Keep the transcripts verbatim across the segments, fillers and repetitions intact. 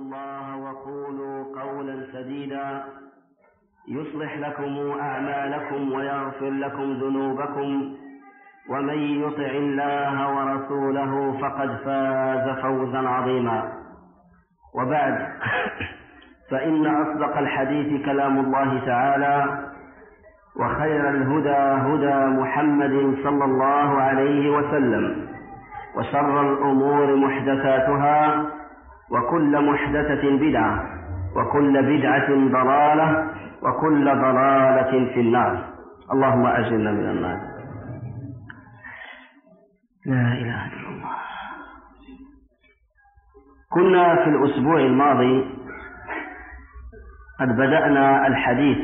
الله وقولوا قولا سديدا يصلح لكم أعمالكم ويغفر لكم ذنوبكم ومن يطع الله ورسوله فقد فاز فوزا عظيما. وبعد، فإن أصدق الحديث كلام الله تعالى، وخير الهدى هدى محمد صلى الله عليه وسلم، وشر الأمور محدثاتها، وكل محدثة بدعة، وكل بدعة ضلالة، وكل ضلالة في النار. اللهم أجرنا من النار. لا إله إلا الله. كنا في الأسبوع الماضي قد بدأنا الحديث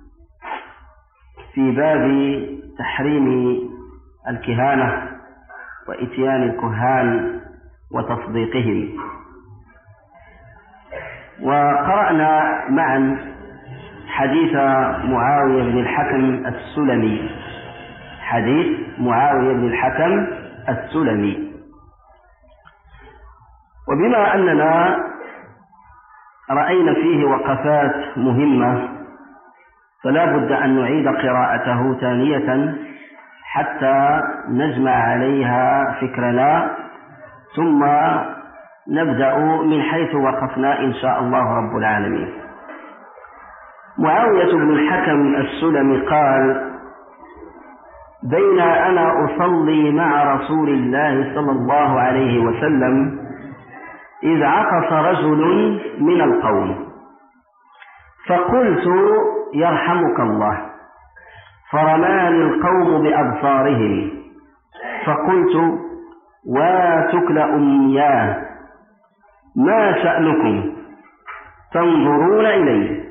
في باب تحريم الكهانة وإتيان الكهان وتصديقهم، وقرأنا معا حديث معاوية بن الحكم السلمي حديث معاوية بن الحكم السلمي وبما أننا رأينا فيه وقفات مهمة فلا بد أن نعيد قراءته ثانية حتى نجمع عليها فكرنا، ثم نبدأ من حيث وقفنا إن شاء الله رب العالمين. معاوية بن الحكم السلمي قال: بين أنا أصلي مع رسول الله صلى الله عليه وسلم إذ عطس رجل من القوم، فقلت: يرحمك الله. فرماني القوم بأبصارهم، فقلت: واتك لأمياه، ما شأنكم؟ تنظرون إلي.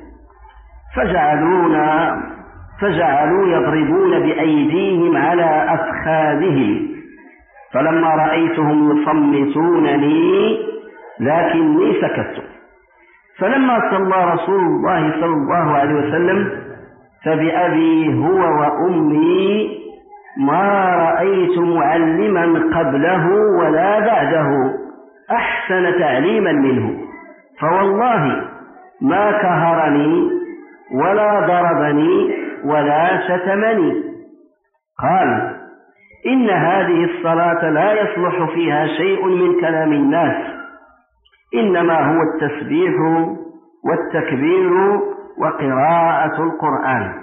فجعلونا فجعلوا يضربون بأيديهم على أفخاذهم، فلما رأيتهم يصمتونني لكني سكت. فلما صلى رسول الله صلى الله عليه وسلم فبأبي هو وأمي ما رأيت معلما قبله ولا بعده أحسن تعليما منه، فوالله ما كهرني ولا ضربني ولا شتمني. قال: إن هذه الصلاة لا يصلح فيها شيء من كلام الناس، إنما هو التسبيح والتكبير وقراءة القرآن،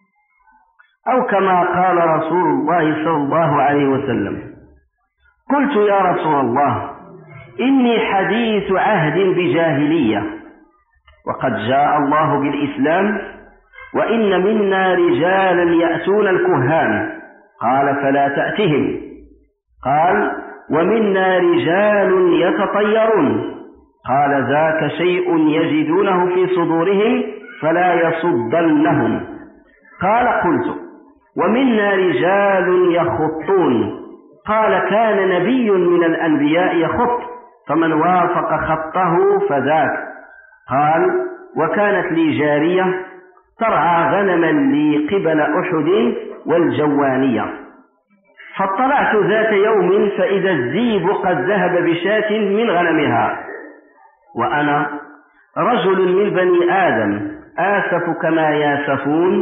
أو كما قال رسول الله صلى الله عليه وسلم. قلت: يا رسول الله، إني حديث عهد بجاهلية، وقد جاء الله بالإسلام، وإن منا رجالا يأتون الكهان. قال: فلا تأتهم. قال: ومنا رجال يتطيرون. قال: ذاك شيء يجدونه في صدورهم فلا يصدنهم. قال: قلت: ومنا رجال يخطون. قال: كان نبي من الأنبياء يخط، فمن وافق خطه فذاك. قال: وكانت لي جارية ترعى غنما لي قبل أحد والجوانية، فاطلعت ذات يوم فإذا الذيب قد ذهب بشاة من غنمها، وأنا رجل من بني آدم آسف كما ياسفون،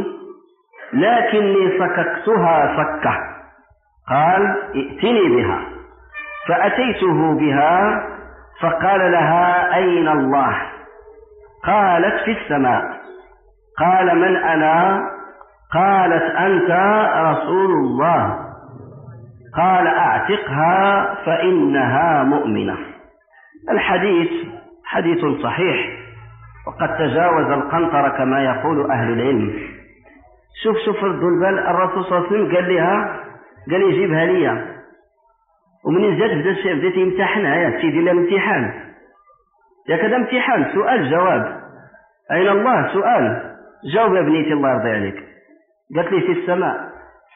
لكني سككتها سكة. قال: ائتني بها. فأتيته بها فقال لها: أين الله؟ قالت: في السماء. قال: من أنا؟ قالت: أنت رسول الله. قال: أعتقها فإنها مؤمنة. الحديث حديث صحيح، وقد تجاوز القنطرة كما يقول أهل العلم. شوف شوف ردوا البال، الرسول صلى الله عليه وسلم قال لها، قال لي جيبها لي، ومن زاد بدا الشيء بديت يمتحنها، يا تيدير لها امتحان، يا كذا امتحان، سؤال جواب. أين الله؟ سؤال جاوب يا بنيتي الله يرضي عليك. قالت لي: في السماء.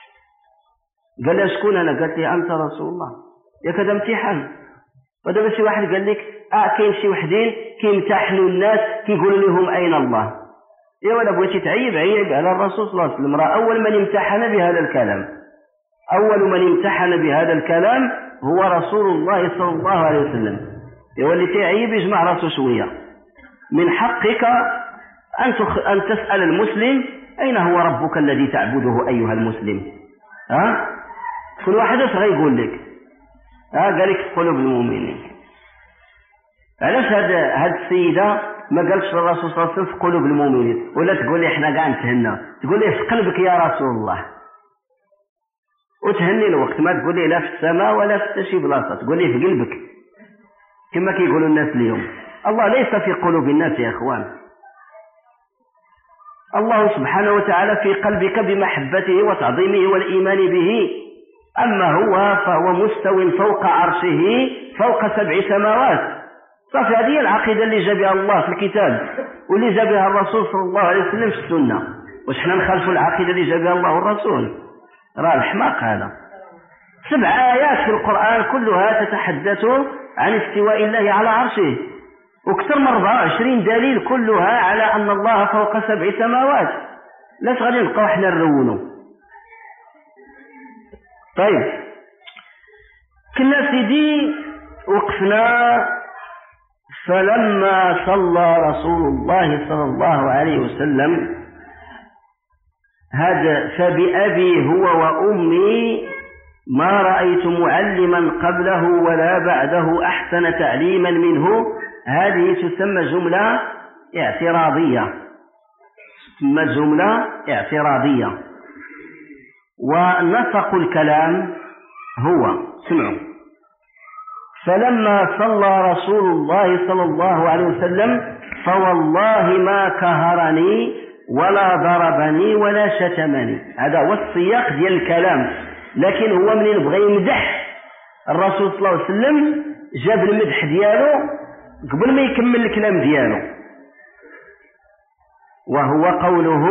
قال لها: شكون أنا؟ قالت لي: أنت رسول الله. يا كذا امتحان. ودابا شي واحد قال لك: اه كاين شي وحدين كيمتحنوا الناس كيقولوا لهم أين الله. إيه ولا بغيتي تعيب عيب على الرسول صلى الله عليه وسلم، راه أول من امتحن بهذا الكلام أول من امتحن بهذا الكلام هو رسول الله صلى الله عليه وسلم. يولي تعيب يجمع راسه شوية، من حقك أن, تخ... أن تسأل المسلم أين هو ربك الذي تعبده أيها المسلم؟ ها؟ كل واحد اش غيقول لك؟ ها قال لك في قلوب المؤمنين. علاش هاد هاد السيدة ما قالتش للرسول صلى الله عليه وسلم في قلوب المؤمنين، ولا تقول لي احنا كاع نتهنى، تقول لي في قلبك يا رسول الله، وتهني الوقت، ما تقول لي لا في السماء ولا في حتى شي بلاصه، تقول لي في قلبك كما كيقولوا الناس اليوم. الله ليس في قلوب الناس يا اخوان، الله سبحانه وتعالى في قلبك بمحبته وتعظيمه والإيمان به. أما هو فهو مستو فوق عرشه فوق سبع سماوات. صافي، هذه العقيدة اللي جاء بها الله في الكتاب واللي جاء بها الرسول صلى الله عليه وسلم في السنة. واش حنا نخالفوا العقيدة اللي جاء بها الله والرسول؟ راه الحماق هذا. سبع آيات في القرآن كلها تتحدث عن استواء الله على عرشه، وكثر من أربعة وعشرين دليل كلها على أن الله فوق سبع سماوات. لاش غادي نبقاو حنا نرونو؟ طيب، كنا سيدي وقفنا فلما صلى رسول الله صلى الله عليه وسلم هذا فبأبي هو وأمي ما رأيت معلما قبله ولا بعده أحسن تعليما منه. هذه تسمى جملة اعتراضية، تسمى جملة اعتراضية. ونسق الكلام هو سمعوا: فلما صلى رسول الله صلى الله عليه وسلم فوالله ما كهرني ولا ضربني ولا شتمني. هذا هو السياق ديال الكلام، لكن هو منين بغى يمدح الرسول صلى الله عليه وسلم جاب المدح ديالو قبل ما يكمل الكلام ديالو، وهو قوله: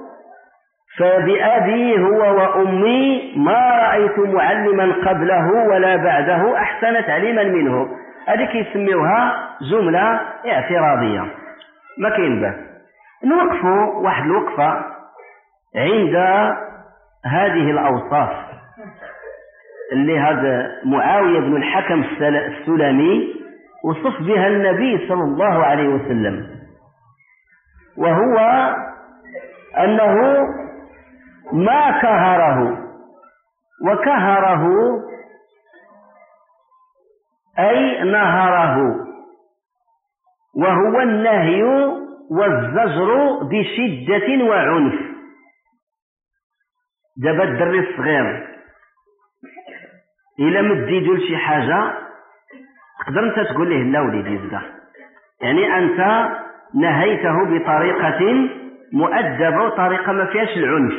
فبأبي هو وأمي ما رأيت معلما قبله ولا بعده أحسن تعليما منه. هذه كيسميوها جملة اعتراضية، ما كاين به. نوقفوا واحد الوقفة عند هذه الأوصاف اللي هذا معاوية بن الحكم السلمي وصف بها النبي صلى الله عليه وسلم، وهو أنه ما كهره، وكهره أي نهره، وهو النهي والزجر بشدة وعنف. دابا الدري الصغير إلا مد يدو لشي حاجة تقدر انت تقول له لا وليدي زكا، يعني انت نهيته بطريقة مؤدبة وطريقة ما فيهاش العنف.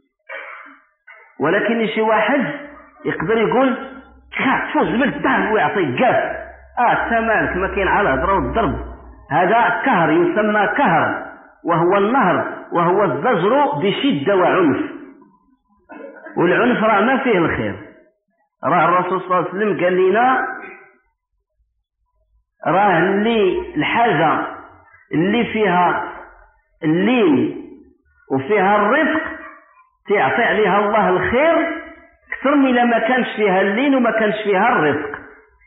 ولكن شي واحد يقدر يقول تفوز بالدهب ويعطيك قاف، اه تمالك ما كاين على الهضره والضرب. هذا كهر، يسمى كهر، وهو النهر، وهو الزجر بشدة وعنف. والعنف راه ما فيه الخير. راه الرسول صلى الله عليه وسلم قال لنا راه اللي الحاجة اللي فيها اللين وفيها الرفق تعطي عليها الله الخير أكثر من إذا ما كانش فيها اللين وما كانش فيها الرفق.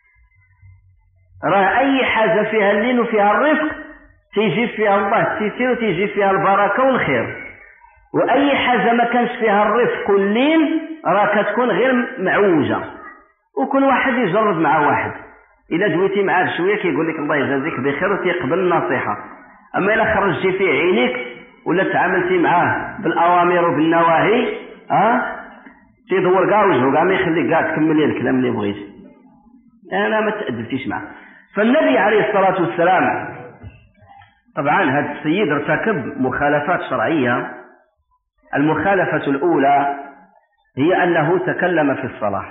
راه أي حاجة فيها اللين وفيها الرفق تيجي فيها الله التيسير وتيجي فيها البركة والخير، وأي حاجة ما كانش فيها الرفق واللين راه كتكون غير معوجة. وكل واحد يجرب مع واحد، إلا دويتي معاه شوية كيقول لك الله يجازيك بخير وتيقبل النصيحة. أما إلا خرجتي في عينيك ولا تعاملتي معاه بالأوامر وبالنواهي ها تيدور كاع وجهه كاع ما يخليك كاع تكملي الكلام اللي بغيتي. أنا ما تأدبتيش معاه. فالنبي عليه الصلاة والسلام طبعا هذا السيد ارتكب مخالفات شرعية. المخالفة الأولى هي أنه تكلم في الصلاة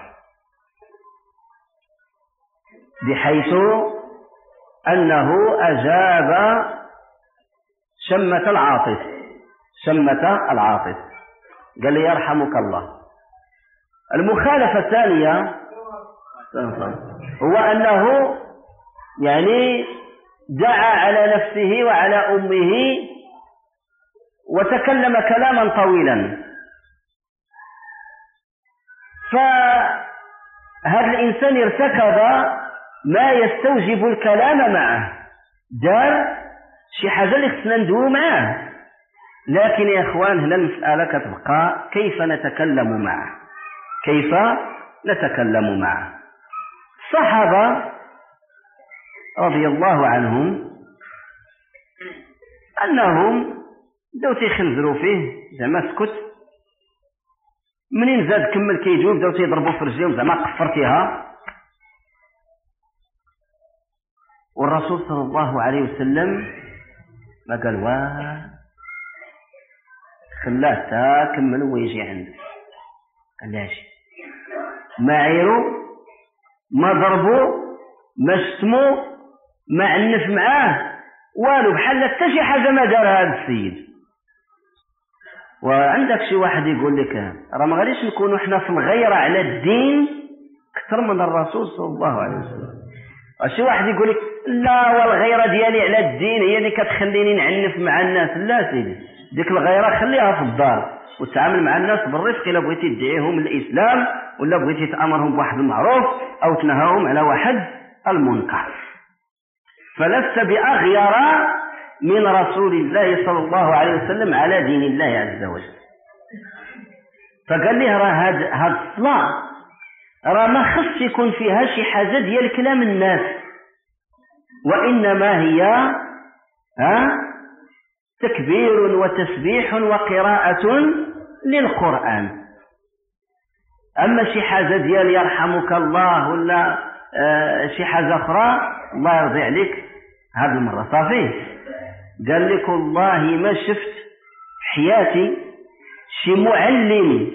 بحيث أنه أجاب شمة العاطف شمة العاطف قال لي يرحمك الله. المخالفة الثانية هو أنه يعني دعا على نفسه وعلى أمه وتكلم كلاما طويلا. فهذا الإنسان ارتكب ما يستوجب الكلام معه، دار شي حاجة اللي خصنا ندوو معاه. لكن يا إخوان هنا المسألة كتبقى كيف نتكلم معه، كيف نتكلم معه. الصحابة رضي الله عنهم أنهم بداو تيخنزروا فيه زعما سكت، منين زاد كمل كيجاوب بداو تيضربوا في رجليهم زعما قفرتيها. والرسول صلى الله عليه وسلم ما قال واه، خلاه تا كمل ويجي عنده. قال لا شي ما عيروا ما ضربوا ما شتموا ما عنف معاه والو، بحال حتى شي حاجه ما دار هذا السيد. وعندك شي واحد يقول لك راه ما غاديش نكونوا حنا في الغيره على الدين اكثر من الرسول صلى الله عليه وسلم. شي واحد يقول لك لا والغيره ديالي على الدين هي اللي كتخليني نعنف مع الناس. لا سيدي، ديك الغيره خليها في الدار وتعامل مع الناس بالرفق. الا بغيتي تدعيهم الاسلام ولا بغيتي تامرهم بواحد المعروف او تنهاهم على واحد المنكر، فلست باغير من رسول الله صلى الله عليه وسلم على دين الله عز وجل. فقال له راه هاد هاد الصلاه راه ما خص يكون فيها شي حاجه ديال كلام الناس، وانما هي ها تكبير وتسبيح وقراءه للقران. اما شي حاجه ديال يرحمك الله ولا آه شي حاجه اخرى الله يرضي عليك هذه المره صافي. قال لك والله ما شفت حياتي شي معلم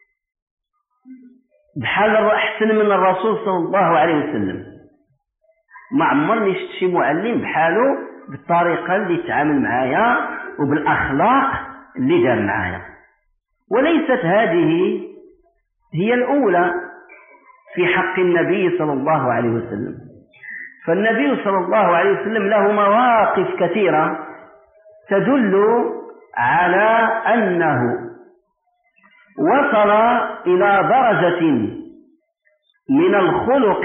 بحال احسن من الرسول صلى الله عليه وسلم. ما عمرني شفت شي معلم بحاله بالطريقه اللي تعامل معايا وبالاخلاق اللي دار معايا. وليست هذه هي الاولى في حق النبي صلى الله عليه وسلم، فالنبي صلى الله عليه وسلم له مواقف كثيره تدل على انه وصل الى درجه من الخلق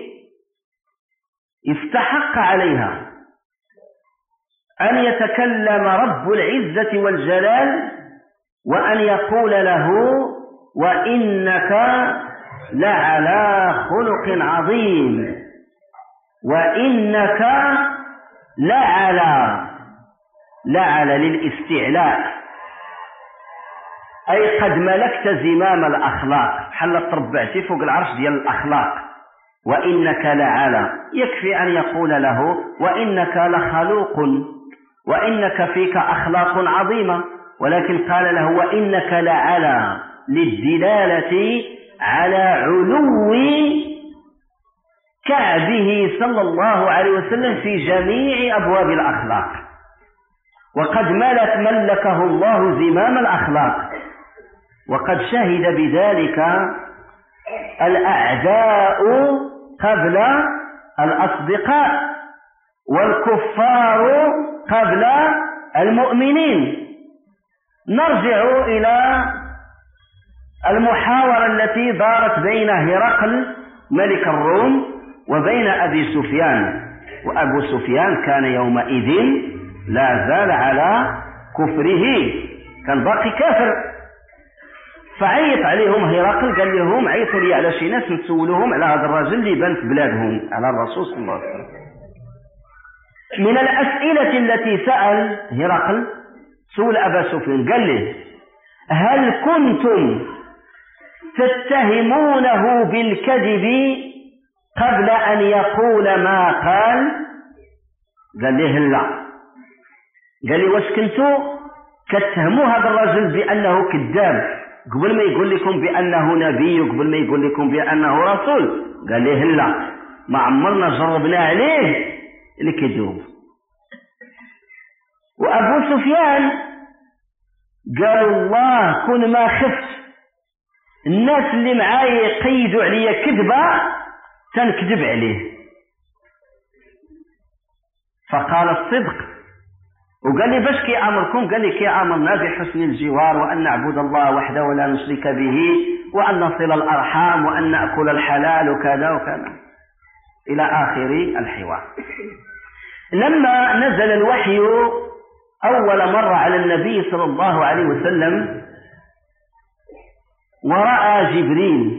استحق عليها أن يتكلم رب العزة والجلال وأن يقول له وإنك لعلى خلق عظيم، وإنك لعلى لعلى للاستعلاء، أي قد ملكت زمام الأخلاق، حل تربعتي فوق العرش ديال الأخلاق. وإنك لعلى، يكفي أن يقول له وإنك لخلوق وإنك فيك أخلاق عظيمة، ولكن قال له وإنك لعلى للدلالة على علو كعبه صلى الله عليه وسلم في جميع أبواب الأخلاق، وقد ملك ملكه الله زمام الأخلاق، وقد شهد بذلك الأعداء قبل الأصدقاء والكفار قبل المؤمنين. نرجع إلى المحاورة التي دارت بين هرقل ملك الروم وبين أبي سفيان، وأبو سفيان كان يومئذ لا زال على كفره، كان باقي كافر. فعيط عليهم هرقل قال لهم عيطوا لي على شي ناس نسولوهم على هذا الرجل اللي بان في بلادهم على الرسول صلى الله عليه وسلم. من الأسئلة التي سأل هرقل سؤال أبا سفيان قال له هل كنتم تتهمونه بالكذب قبل أن يقول ما قال؟ قال له لا. قال لي واش كنتوا كتهموا هذا الرجل بأنه كذاب قبل ما يقول لكم بأنه نبي وقبل ما يقول لكم بأنه رسول؟ قال له لا، ما عمرنا جربنا عليه اللي كيجاوب. وأبو سفيان قال الله كون ما خفت الناس اللي معايا يقيدوا عليا كذبة تنكذب عليه. فقال الصدق، وقال لي باش كي امركم؟ قال لي كي امرنا بحسن الجوار وان نعبد الله وحده ولا نشرك به وان نصل الارحام وان ناكل الحلال وكذا وكذا الى اخر الحوار. لما نزل الوحي أول مرة على النبي صلى الله عليه وسلم ورأى جبريل،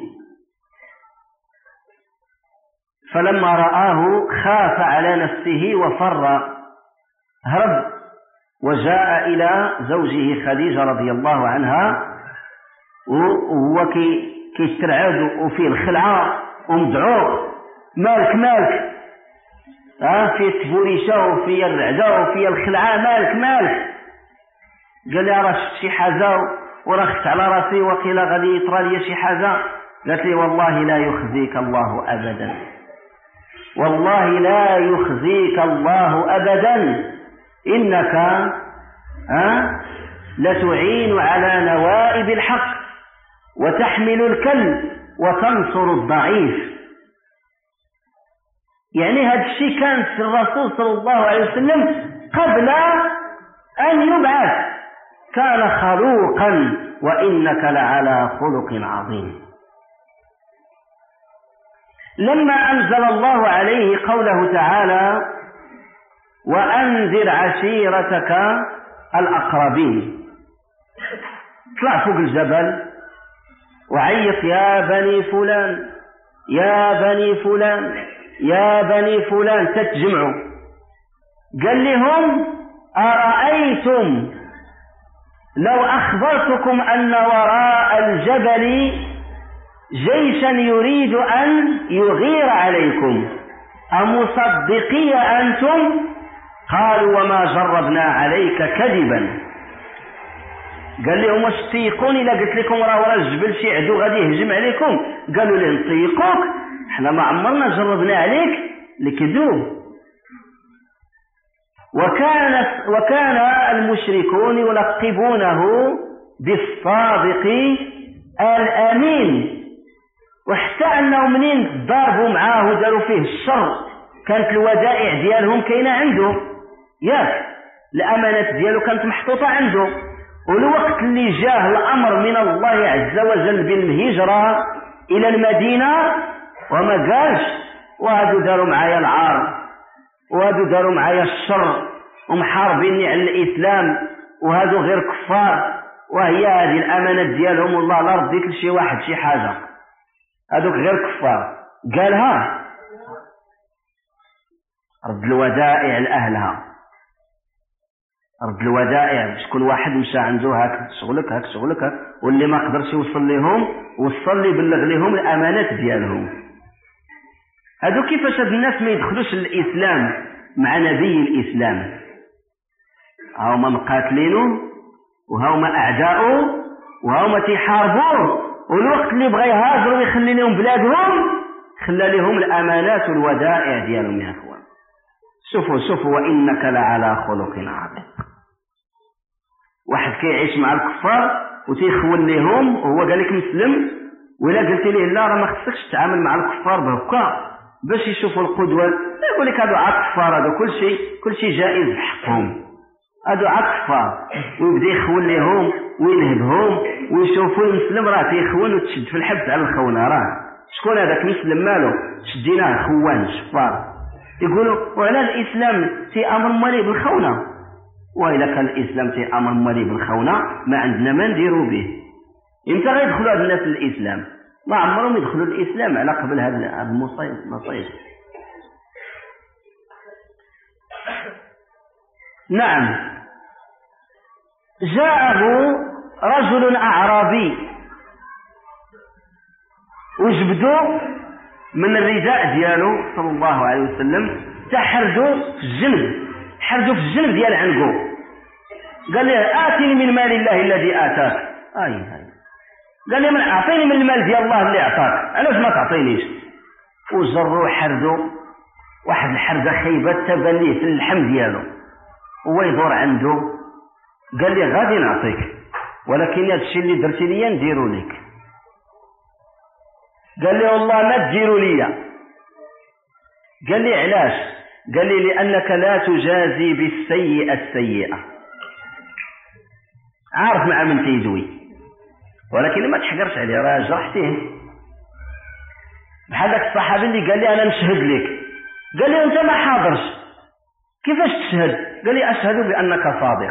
فلما رآه خاف على نفسه وفر، هرب وجاء إلى زوجه خديجة رضي الله عنها، وهو كيسترعد وفيه الخلعة ومدعو، مالك مالك ها، فيه التبوريشة وفيه الرعدة وفيه الخلعة، مالك مالك. قال لي راه شفت شي حاجة ورخت على راسي وقيل غادي يطرى لي شي حاجة. قالت لي والله لا يخزيك الله أبدا، والله لا يخزيك الله أبدا، إنك ها لتعين على نوائب الحق وتحمل الكل وتنصر الضعيف. يعني هذا الشيء كان في الرسول صلى الله عليه وسلم قبل أن يبعث، كان خلوقا وإنك لعلى خلق عظيم. لما أنزل الله عليه قوله تعالى وأنذر عشيرتك الأقربين، طلع فوق الجبل وعيط يا بني فلان يا بني فلان يا بني فلان، تتجمعوا. قال لهم أرأيتم لو أخبرتكم أن وراء الجبل جيشا يريد أن يغير عليكم أمصدقي أنتم؟ قالوا وما جربنا عليك كذبا. قال لهم واش تيقوني إلا قلت لكم راه ورا الجبل شي عدو غادي يهجم عليكم؟ قالوا لي نطيقوك، احنا ما عمرنا جربنا عليك الكذوب. وكان وكان المشركون يلقبونه بالصادق الأمين، وحتى أنه منين ضربوا معاه وداروا فيه الشر كانت الودائع ديالهم كاينة عنده، ياك الأمانات ديالو كانت محطوطة عنده. والوقت اللي جاه الأمر من الله عز وجل بالهجرة إلى المدينة وما قالش وهادو داروا معايا العار وهادو داروا معايا الشر ومحاربيني على الإسلام وهادو غير كفار وهي هذه الأمانات ديالهم والله لا رديت لشي واحد شي حاجة، هادوك غير كفار. قالها رد الودائع لأهلها، رد الودائع. شكون واحد مشى عنده هاك شغلك هاك شغلك هاك، واللي ما قدرش يوصل لهم وصل لي بلغ لهم الأمانات ديالهم. هادو كيفاش هاد الناس ما يدخلوش الإسلام مع نبي الإسلام؟ هاهما مقاتلينه وهاهما أعداؤه وهاهما تيحاربوه، والوقت اللي بغى يهاجروا ويخلي لهم بلادهم خلى لهم الأمانات والودائع ديالهم. يا أخوان شوفوا شوفوا وإنك لعلى خلق عظيم. واحد كيعيش مع الكفار وتيخون لهم وهو قال لك مسلم، ولا قلت ليه لا راه ما خصكش تتعامل مع الكفار بهكا باش يشوفوا القدوه، يقول لك هادو عكفار، هادو كل شيء كل شيء جائز بحقهم، هادو عكفار، ويبدا يخون لهم وينهبهم ويشوفوا المسلم راه تيخون وتشد في الحبس على الخونه. راه شكون هذاك مسلم مالو شديناه خوان شفار. يقولوا وعلى الإسلام تيأمر مالي بالخونة، وإلا كان الإسلام تيأمر مالي بالخونة ما عندنا ما نديروا به. إمتى غيدخلوا هاد الناس للإسلام؟ ما عمرهم يدخلوا الإسلام على قبل هذا المصيب مصيب. نعم. جاءه رجل أعرابي وجبدوا من الرداء ديالو صلى الله عليه وسلم تحردوا في الجنب، حردوا في الجنب ديال عنقو. قال له آتني من مال الله الذي آتاك. اي هاي قال لي من اعطيني من المال ديال الله اللي اعطاك، علاش ما تعطينيش؟ وجروا حردوا واحد الحرده خيبه تبان ليه في اللحم ديالو، هو يدور عنده قال لي غادي نعطيك ولكن هذا الشيء اللي درتي ليا نديرو لك. قال لي والله ما تديروا لي. قال لي علاش؟ قال لي لأنك لا تجازي بالسيئة السيئة. عارف مع من تيدوي ولكن ما تحقرش عليه راه جرحتيه. بحال ذاك الصحابي اللي قال لي أنا نشهد لك، قال لي أنت ما حاضرش، كيفاش تشهد؟ قال لي أشهد بأنك صادق.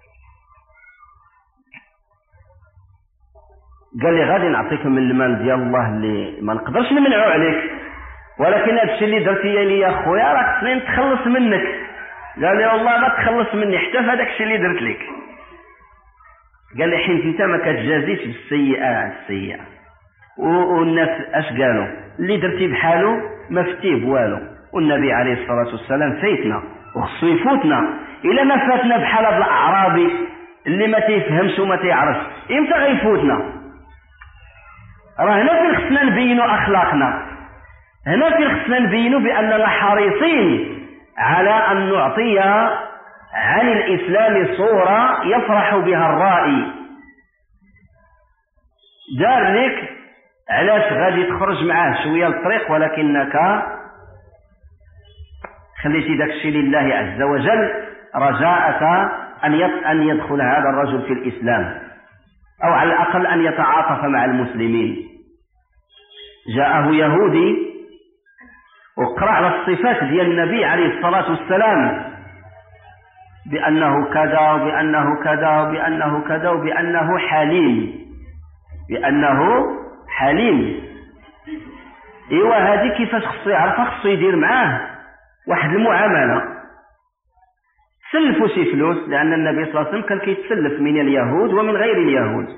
قال لي غادي نعطيك من المال ديال الله اللي ما نقدرش نمنعو عليك، ولكن هادشي اللي درتي لي يا خويا راك خصني نتخلص منك. قال لي والله ما تخلص مني حتى في هذاك الشيء اللي درت لك. قال لي حيت انت ما كتجازيش بالسيئه على السيئه، والناس اش قالوا؟ اللي درتي بحاله ما فتيه بوالو. والنبي عليه الصلاه والسلام فايتنا وخصو يفوتنا. الا ما فاتنا بحال هذا الاعرابي اللي ما تيفهمش وما تيعرفش، امتى غيفوتنا؟ راه هنا فين خصنا نبينوا اخلاقنا، هنا فين خصنا نبينوا باننا حريصين على ان نعطي عن الاسلام صوره يفرح بها الرائي. دار لك علاش غادي تخرج معاه شويه للطريق، ولكنك خليتي داك الشيء لله عز وجل رجاءك ان ان يدخل هذا الرجل في الاسلام، او على الاقل ان يتعاطف مع المسلمين. جاءه يهودي وقرأ على الصفات ديال النبي عليه الصلاة والسلام بأنه كذا وبأنه كذا وبأنه كذا وبأنه حليم، بأنه حليم. إيوا هذه كيفاش خصو يعرفها؟ خصو يدير معاه واحد المعاملة. سلفوا شي فلوس، لأن النبي صلى الله عليه وسلم كان كيتسلف من اليهود ومن غير اليهود،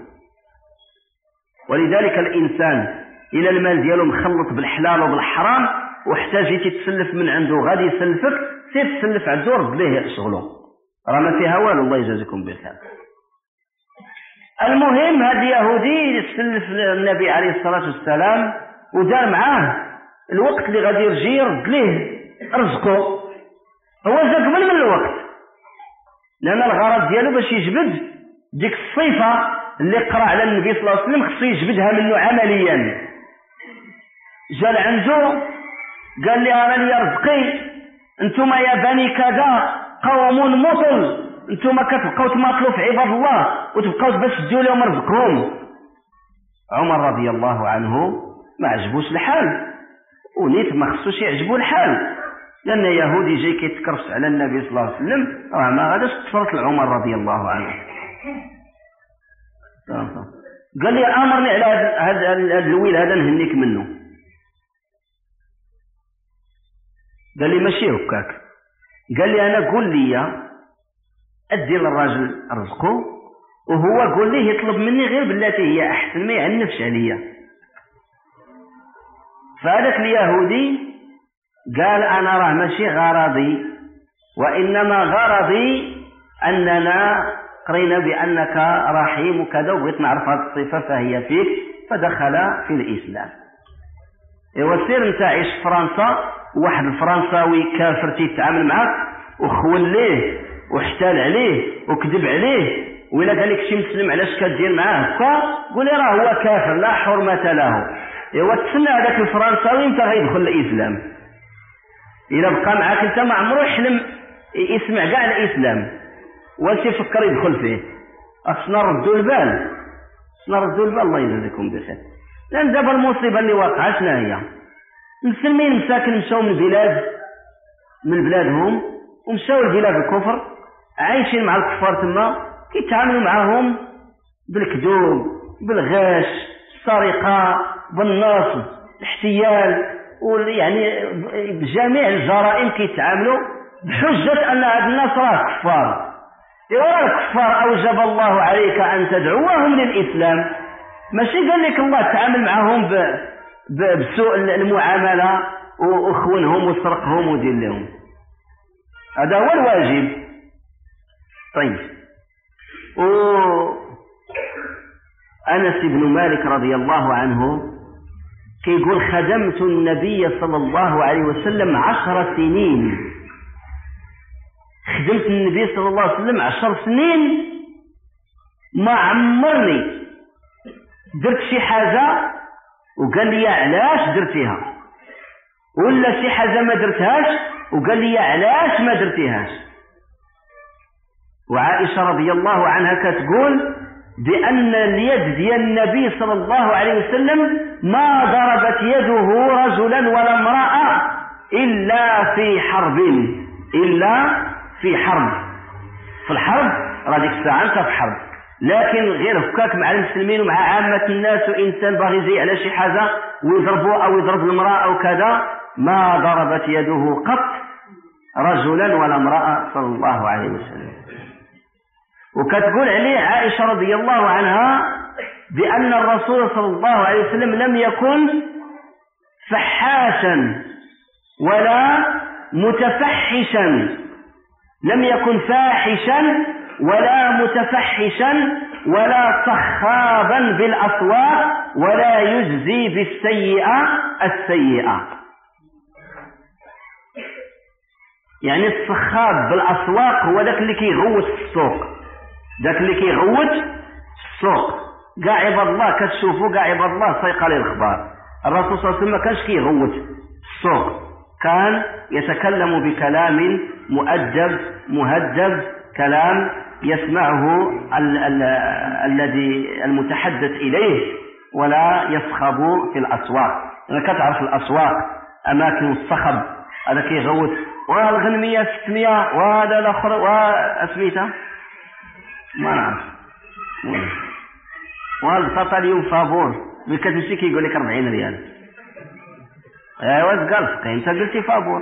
ولذلك الإنسان إلى المال ديالو مخلط بالحلال وبالحرام واحتاج تتسلف من عنده غادي يسلفك، سير تسلف عنده رد ليه شغله، راه ما فيها والو. الله يجازيكم بخير. المهم هذا اليهودي يسلف النبي عليه الصلاة والسلام ودار معاه الوقت اللي غادي يرجي يرد ليه رزقه. هو جا قبل من الوقت، لأن الغرض ديالو باش يجبد ديك الصفة اللي قرأ على النبي صلى الله عليه وسلم خصو يجبدها منه عمليا. جا لعنده قال لي أنا لي رزقي، انتم يا بني كذا قوم مطل، انتم كتبقاو تماطلوا في عباد الله وتبقاو باش تديو لهم رزقهم. عمر رضي الله عنه ما عجبوش الحال، ونيت ما خصوش يعجبو الحال، لأن يهودي جاي كيتكرس على النبي صلى الله عليه وسلم راه ما غاداش تفرط لعمر رضي الله عنه. قال لي امرني على هذا الويل هذا نهنيك منه. قال لي ماشي هكاك، قال لي انا قول لي ادي للراجل رزقه، وهو قول ليه يطلب مني غير بالتي هي احسن، ما يعنفش عليا. فهذاك اليهودي قال انا راه ماشي غرضي، وانما غرضي اننا قرينا بانك رحيم وكذا وبغيت نعرف هذه الصفه فهي فيك، فدخل في الاسلام. ايوا سير انت عيش في فرنسا، واحد الفرنساوي كافر تيتعامل معك وخون ليه واحتال عليه وكذب عليه، وإلا قال لك شي مسلم علاش كدير معاه هكا، قول لي راه هو كافر لا حرمه له. ايوا تسنى هذاك الفرنساوي انت غيدخل الاسلام. الا بقى معاك انت ما عمرو يحلم يسمع كاع الاسلام واش يفكر يدخل فيه. خصنا نردوا البال، خصنا نردوا البال. الله يجزيكم بخير. لان دابا المصيبه اللي واقعه شنو هي؟ المسلمين مساكن مشاو من البلاد من بلادهم ومشاو لبلاد الكفر، عايشين مع الكفار تما، كيتعاملوا معاهم بالكذوب بالغش السرقه بالنصب الاحتيال، ويعني بجميع الجرائم كيتعاملوا بحجه ان هاد الناس راه كفار. إذا الكفار أوجب الله عليك أن تدعوهم للإسلام، ماشي قال لك الله تعامل معهم بسوء المعاملة وأخونهم وسرقهم ودير لهم. هذا هو الواجب. طيب، أنس بن مالك رضي الله عنه كيقول خدمت النبي صلى الله عليه وسلم عشر سنين. خدمت النبي صلى الله عليه وسلم عشر سنين، ما عمرني درت شي حاجة وقال لي علاش درتيها، ولا شي حاجة ما درتهاش وقال لي علاش ما درتيهاش. وعائشة رضي الله عنها كتقول بأن اليد ديال النبي صلى الله عليه وسلم ما ضربت يده رجلا ولا امرأة إلا في حرب، إلا في حرب. في الحرب راه ديك الساعة أنت في حرب، لكن غير هكاك مع المسلمين ومع عامة الناس وإنسان باغي يجي على شي حاجة ويضربه أو يضرب المرأة أو كذا، ما ضربت يده قط رجلا ولا امرأة صلى الله عليه وسلم. وكتقول عليه عائشة رضي الله عنها بأن الرسول صلى الله عليه وسلم لم يكن فحاشا ولا متفحشا، لم يكن فاحشا ولا متفحشا ولا صخابا بالأسواق ولا يجزي بالسيئة السيئة. يعني الصخاب بالأسواق هو ذاك اللي كيغوت في السوق، ذاك اللي كيغوت في السوق. كاع عباد الله كتشوفوا كاع عباد الله سيقى لي الأخبار، الرسول صلى الله عليه وسلم ما كانش كيغوت في السوق، كان يتكلم بكلام مؤدب مهذب، كلام يسمعه ال ال الذي المتحدث إليه، ولا يصخب في الأسواق. أنا كتعرف الأسواق أماكن الصخب، هذا كيغوت والغنمية ستمية وهذا الآخر وأسميتها ما نعرف، والبطاطا اليوم فابور ملي كتمشي كيقول لك أربعين ريال. ايوا قال فقيه انت قلتي فابور،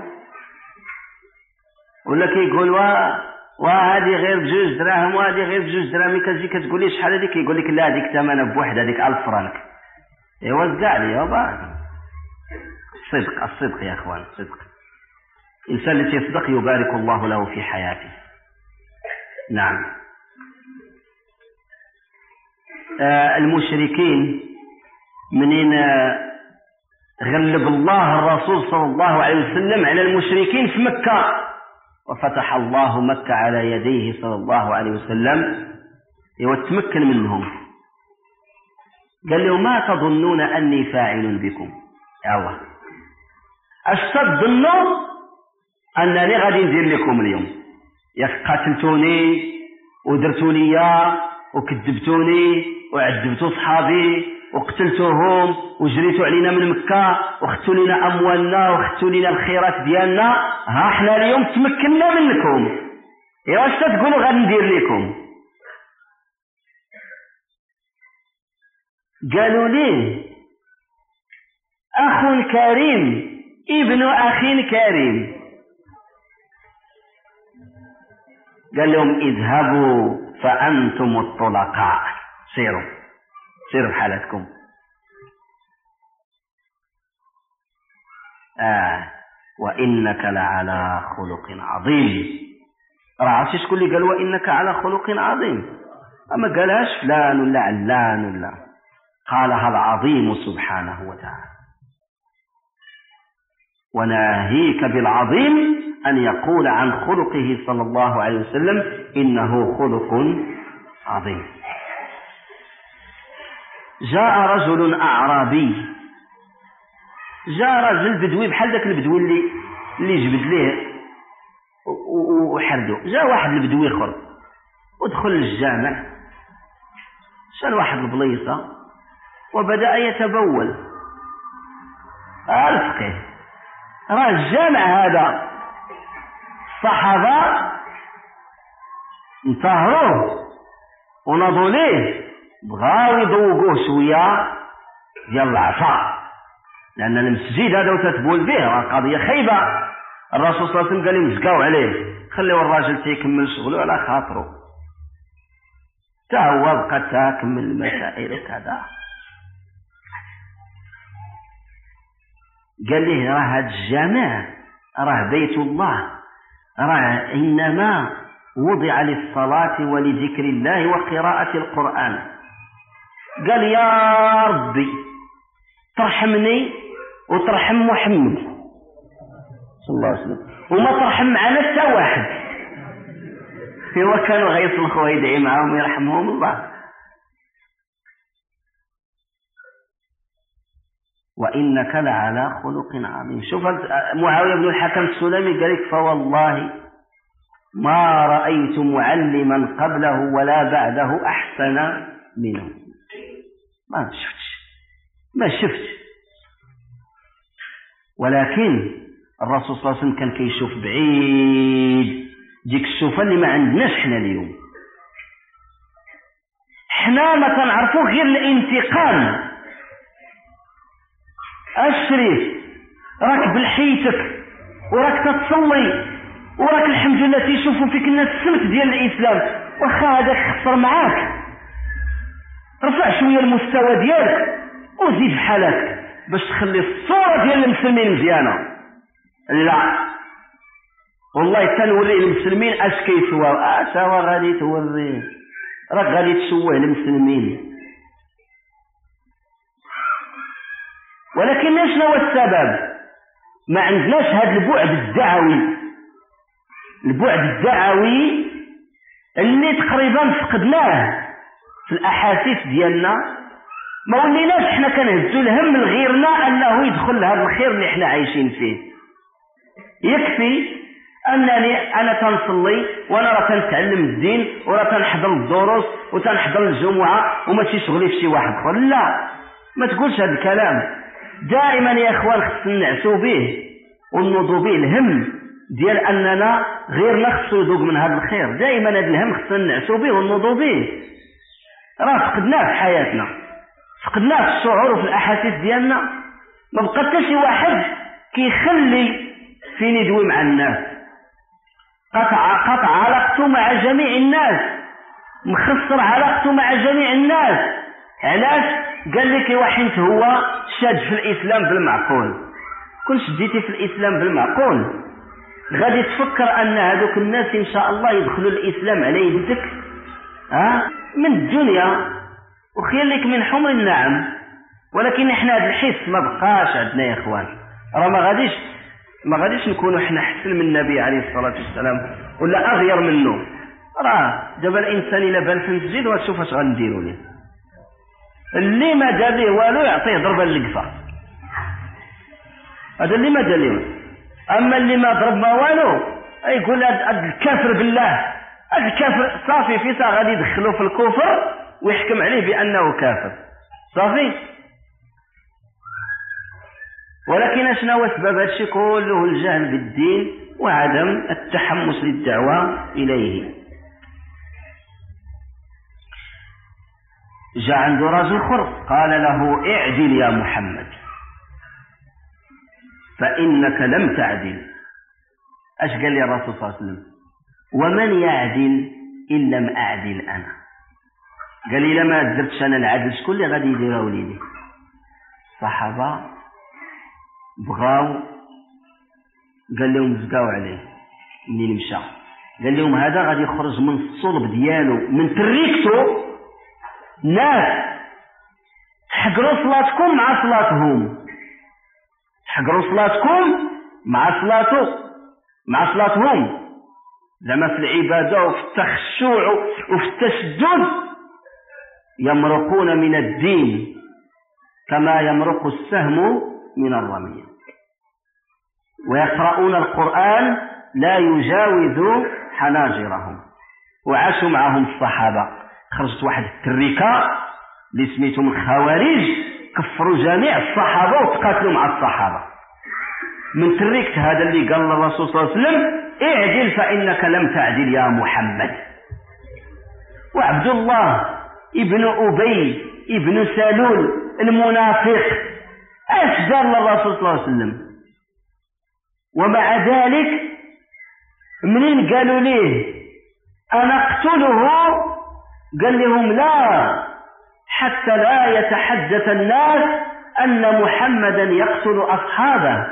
ولا كيقول وا وهذه غير بجوج دراهم وهذه غير بجوج دراهم. ملي كتجي كتقول لي شحال هذيك كيقول لك لا هذيك ثمنها بواحد، هذيك ألف فرانك. ايوا كاع لي يابا الصدق الصدق يا اخوان، الصدق. الانسان اللي يصدق يبارك الله له في حياته. نعم. آه المشركين منين آه غلب الله الرسول صلى الله عليه وسلم على المشركين في مكة، وفتح الله مكة على يديه صلى الله عليه وسلم وتمكن منهم. قال لهم ما تظنون أني فاعل بكم؟ يا الله اش تظنوا أنني غادي ندير لكم اليوم؟ ياك قاتلتوني ودرتوا ليا وكذبتوني وعذبتوا صحابي وقتلتوهم وجريتوا علينا من مكة وخدتوا لنا أموالنا وخدتوا لنا الخيرات ديالنا، ها احنا اليوم تمكننا منكم، ايوا واش تقولوا غادي ندير لكم؟ قالوا لي أخ كريم ابن أخ كريم. قال لهم اذهبوا فأنتم الطلقاء، سيروا سيروا بحالتكم. آه وإنك لعلى خلق عظيم. راه عرفتي شكون اللي قال وإنك على خلق عظيم؟ أما قالهاش فلان ولا علان ولا، قالها العظيم سبحانه وتعالى. وناهيك بالعظيم أن يقول عن خلقه صلى الله عليه وسلم إنه خلق عظيم. جاء رجل أعرابي، جاء رجل بدوي بحال ذاك البدوي اللي اللي جبد ليه وحردو. جاء واحد البدوي اخر ودخل للجامع، شال واحد البليصه وبدأ يتبول. الفقيه راه الجامع هذا الصحابه انتهروه ونضوا ليه، بغاو يذوقوه شويه ديال العصا، لان المسجد هذا وتتبول به راه قضيه خايبه. الرسول صلى الله عليه وسلم قال لهم زكاو عليه، خليو الراجل تيكمل شغله على خاطره، تا هو بقى تاكمل المسائل وكذا. قال ليه راه هذا الجامع راه بيت الله، راه انما وضع للصلاه ولذكر الله وقراءه القران. قال يا ربي ترحمني وترحم محمد صلى الله عليه وسلم وما ترحم معنا حتى واحد. هو كانوا غيصلخوا يدعي معهم ويرحمهم الله. وإنك لعلى خلق عظيم. شوف معاوية بن الحكم السلمي قال لك فوالله ما رأيت معلما قبله ولا بعده أحسن منه. ما شفتش ما شفت. ولكن الرسول صلى الله عليه وسلم كان كيشوف بعيد، ديك الشوفه اللي ما عندناش حنا اليوم. حنا ما كنعرفو غير الانتقام. الشريف راك بلحيتك وراك تتصلي وراك الحمد لله تيشوفوا فيك الناس السمت ديال الاسلام، واخا هذاك خسر معاك، رفع شويه المستوى ديالك وزيد بحالك باش تخلي الصوره ديال المسلمين مزيانه. لا والله تنوري المسلمين اش كيسوا، اش هو غادي توري، راك غادي تشوه المسلمين. ولكن شنو هو السبب؟ ما عندناش هذا البعد الدعوي، البعد الدعوي اللي تقريبا فقدناه في الاحاسيس ديالنا. ما وليناش حنا كنهزوا الهم لغيرنا انه يدخل لهذا الخير اللي حنا عايشين فيه. يكفي انني انا تنصلي وانا راه تنتعلم الدين وراه تنحضر الدروس وتنحضر الجمعه وماشي شغلي في شي واحد اخر. لا، ما تقولش هذا الكلام. دائما يا اخوان خصنا نعسوا به ونوضوا به الهم ديال اننا غيرنا خصو يذوق من هذا الخير. دائما هذا الهم خصنا نعسوا به ونوضوا به. راه فقدناه في حياتنا، فقدناه في الشعور وفي الاحاسيس ديالنا. ما بقى حتى شي واحد كيخلي فين يدوي مع الناس، قطع قطع علاقته مع جميع الناس، مخسر علاقته مع جميع الناس. علاش؟ قال لك واحد هو شاد في الاسلام بالمعقول. كل شديتي في الاسلام بالمعقول غادي تفكر ان هذوك الناس ان شاء الله يدخلوا الاسلام على يدك ها من الدنيا وخير لك من حمر النعم. ولكن احنا هذا الحس ما بقاش عندنا يا اخوان. راه ما غاديش ما غاديش نكونوا احنا احسن من النبي عليه الصلاه والسلام ولا اغير منه. راه دابا الانسان الا بان في المسجد وتشوف اش غنديروا ليه. اللي ما دار ليه والو يعطيه ضربه للقفا، هذا اللي ما دار ليه. اما اللي ما ضرب ما والو يقول هذا الكافر بالله، هذا الكافر صافي في ساعه غادي يدخلوه في الكفر ويحكم عليه بانه كافر صافي. ولكن شنو هو سبب هذا الشيء كله؟ الجهل بالدين وعدم التحمس للدعوه اليه. جاء عنده رجل خر قال له اعدل يا محمد فإنك لم تعدل. اش قال لي الرسول صلى الله عليه وسلم؟ ومن يعدل إن لم أعدل أنا. قال لي لما درتش أنا العدل شكون اللي غادي يديروا لي؟ الصحابة بغاو، قال لهم زقاو عليه منين مشى، قال لهم هذا غادي يخرج من الصلب ديالو من تريكته ناس تحقروا صلاتكم مع صلاتهم، تحقروا صلاتكم مع صلاته مع صلاتهم، زعما في العباده وفي التخشع وفي التشدد يمرقون من الدين كما يمرق السهم من الرمية، ويقرؤون القرآن لا يجاوز حناجرهم. وعاشوا معهم الصحابة. خرجت واحد التركة اللي سميتهم الخوارج كفروا جميع الصحابة وتقاتلوا مع الصحابة من تركت هذا اللي قال الرسول صلى الله عليه وسلم اعدل فإنك لم تعدل يا محمد. وعبد الله ابن أبي ابن سلول المنافق ايش قال للرسول صلى الله عليه وسلم؟ ومع ذلك منين قالوا ليه انا اقتله قال لهم لا حتى لا يتحدث الناس ان محمدا يقتل اصحابه.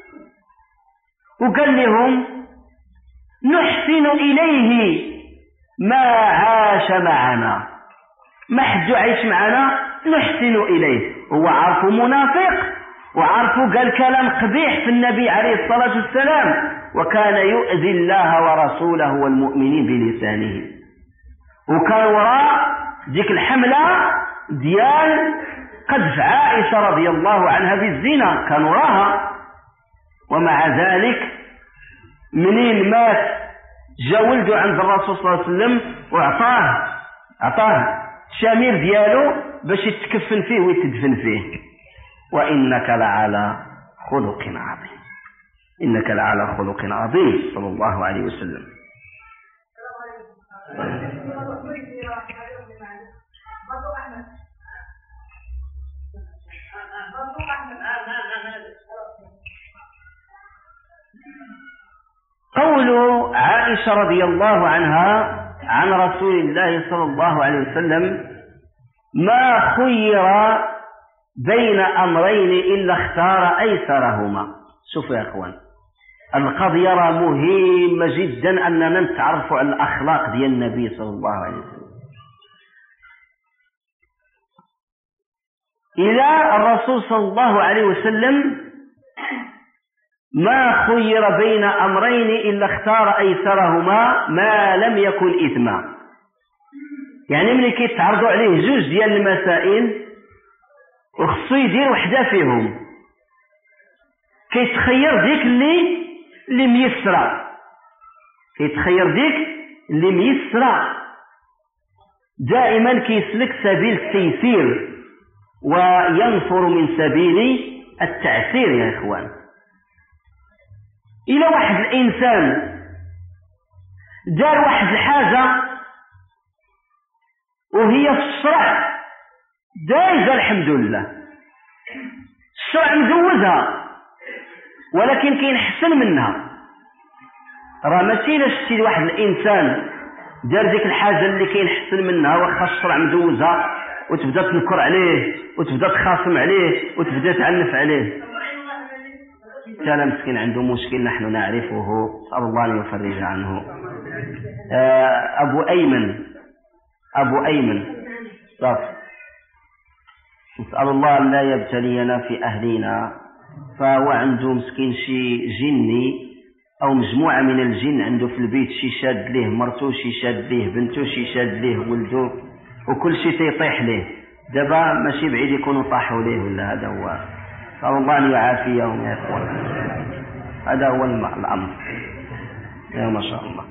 وقال لهم نحسن اليه ما عاش معنا، ما حد عايش معنا نحسن اليه. هو عارفه منافق وعارفه قال كلام قبيح في النبي عليه الصلاة والسلام، وكان يؤذي الله ورسوله والمؤمنين بلسانه. وكان وراء ذيك الحملة ديال قذف عائشة رضي الله عنها بالزنا كان وراها. ومع ذلك منين مات جا ولده عند الرسول صلى الله عليه وسلم واعطاه اعطاه الشامير ديالو باش يتكفن فيه ويتدفن فيه. وإنك لعلى خلق عظيم. إنك لعلى خلق عظيم صلى الله عليه وسلم. قول عائشة رضي الله عنها عن رسول الله صلى الله عليه وسلم: ما خير بين أمرين إلا اختار أيسرهما. شوفوا يا أخوان، القضية مهمة جدا أننا نتعرف على الأخلاق ديال النبي صلى الله عليه وسلم. إلى الرسول صلى الله عليه وسلم ما خير بين أمرين إلا اختار أيسرهما ما لم يكن إثما. يعني ملي كيتعرضوا عليه جوج ديال المسائل وخصو يدير وحده فيهم، كيتخير ديك اللي اللي ميسره كيتخير ديك اللي ميسره دائما كيسلك سبيل التيسير وينفر من سبيل التعسير. يا إخوان، إلى واحد الإنسان دار واحد الحاجة وهي في الشرع دايزة الحمد لله، الشرع مزوزها ولكن كاين حسن منها، راه ماشي الا شتي واحد الانسان دار ديك الحاجه اللي كاين حسن منها واخا الشرع مزوزها وتبدا تنكر عليه وتبدا تخاصم عليه وتبدا تعنف عليه، كان مسكين عنده مشكل نحن نعرفه، نسأل الله ان يفرج عنه. ابو ايمن ابو ايمن صف، نسأل الله ان لا يبتلينا في اهلنا. فهو عنده مسكين شي جني او مجموعه من الجن عنده في البيت، شي شاد ليه مرتو، شي شاد ليه بنتو، شي شاد ليه ولدو، وكل شيء تيطيح ليه. دابا ماشي بعيد يكونوا طاحوا ليه ولا. هذا هو، نسأل الله ان يعافيهم يا اخوان. هذا هو الامر. يا ما شاء الله.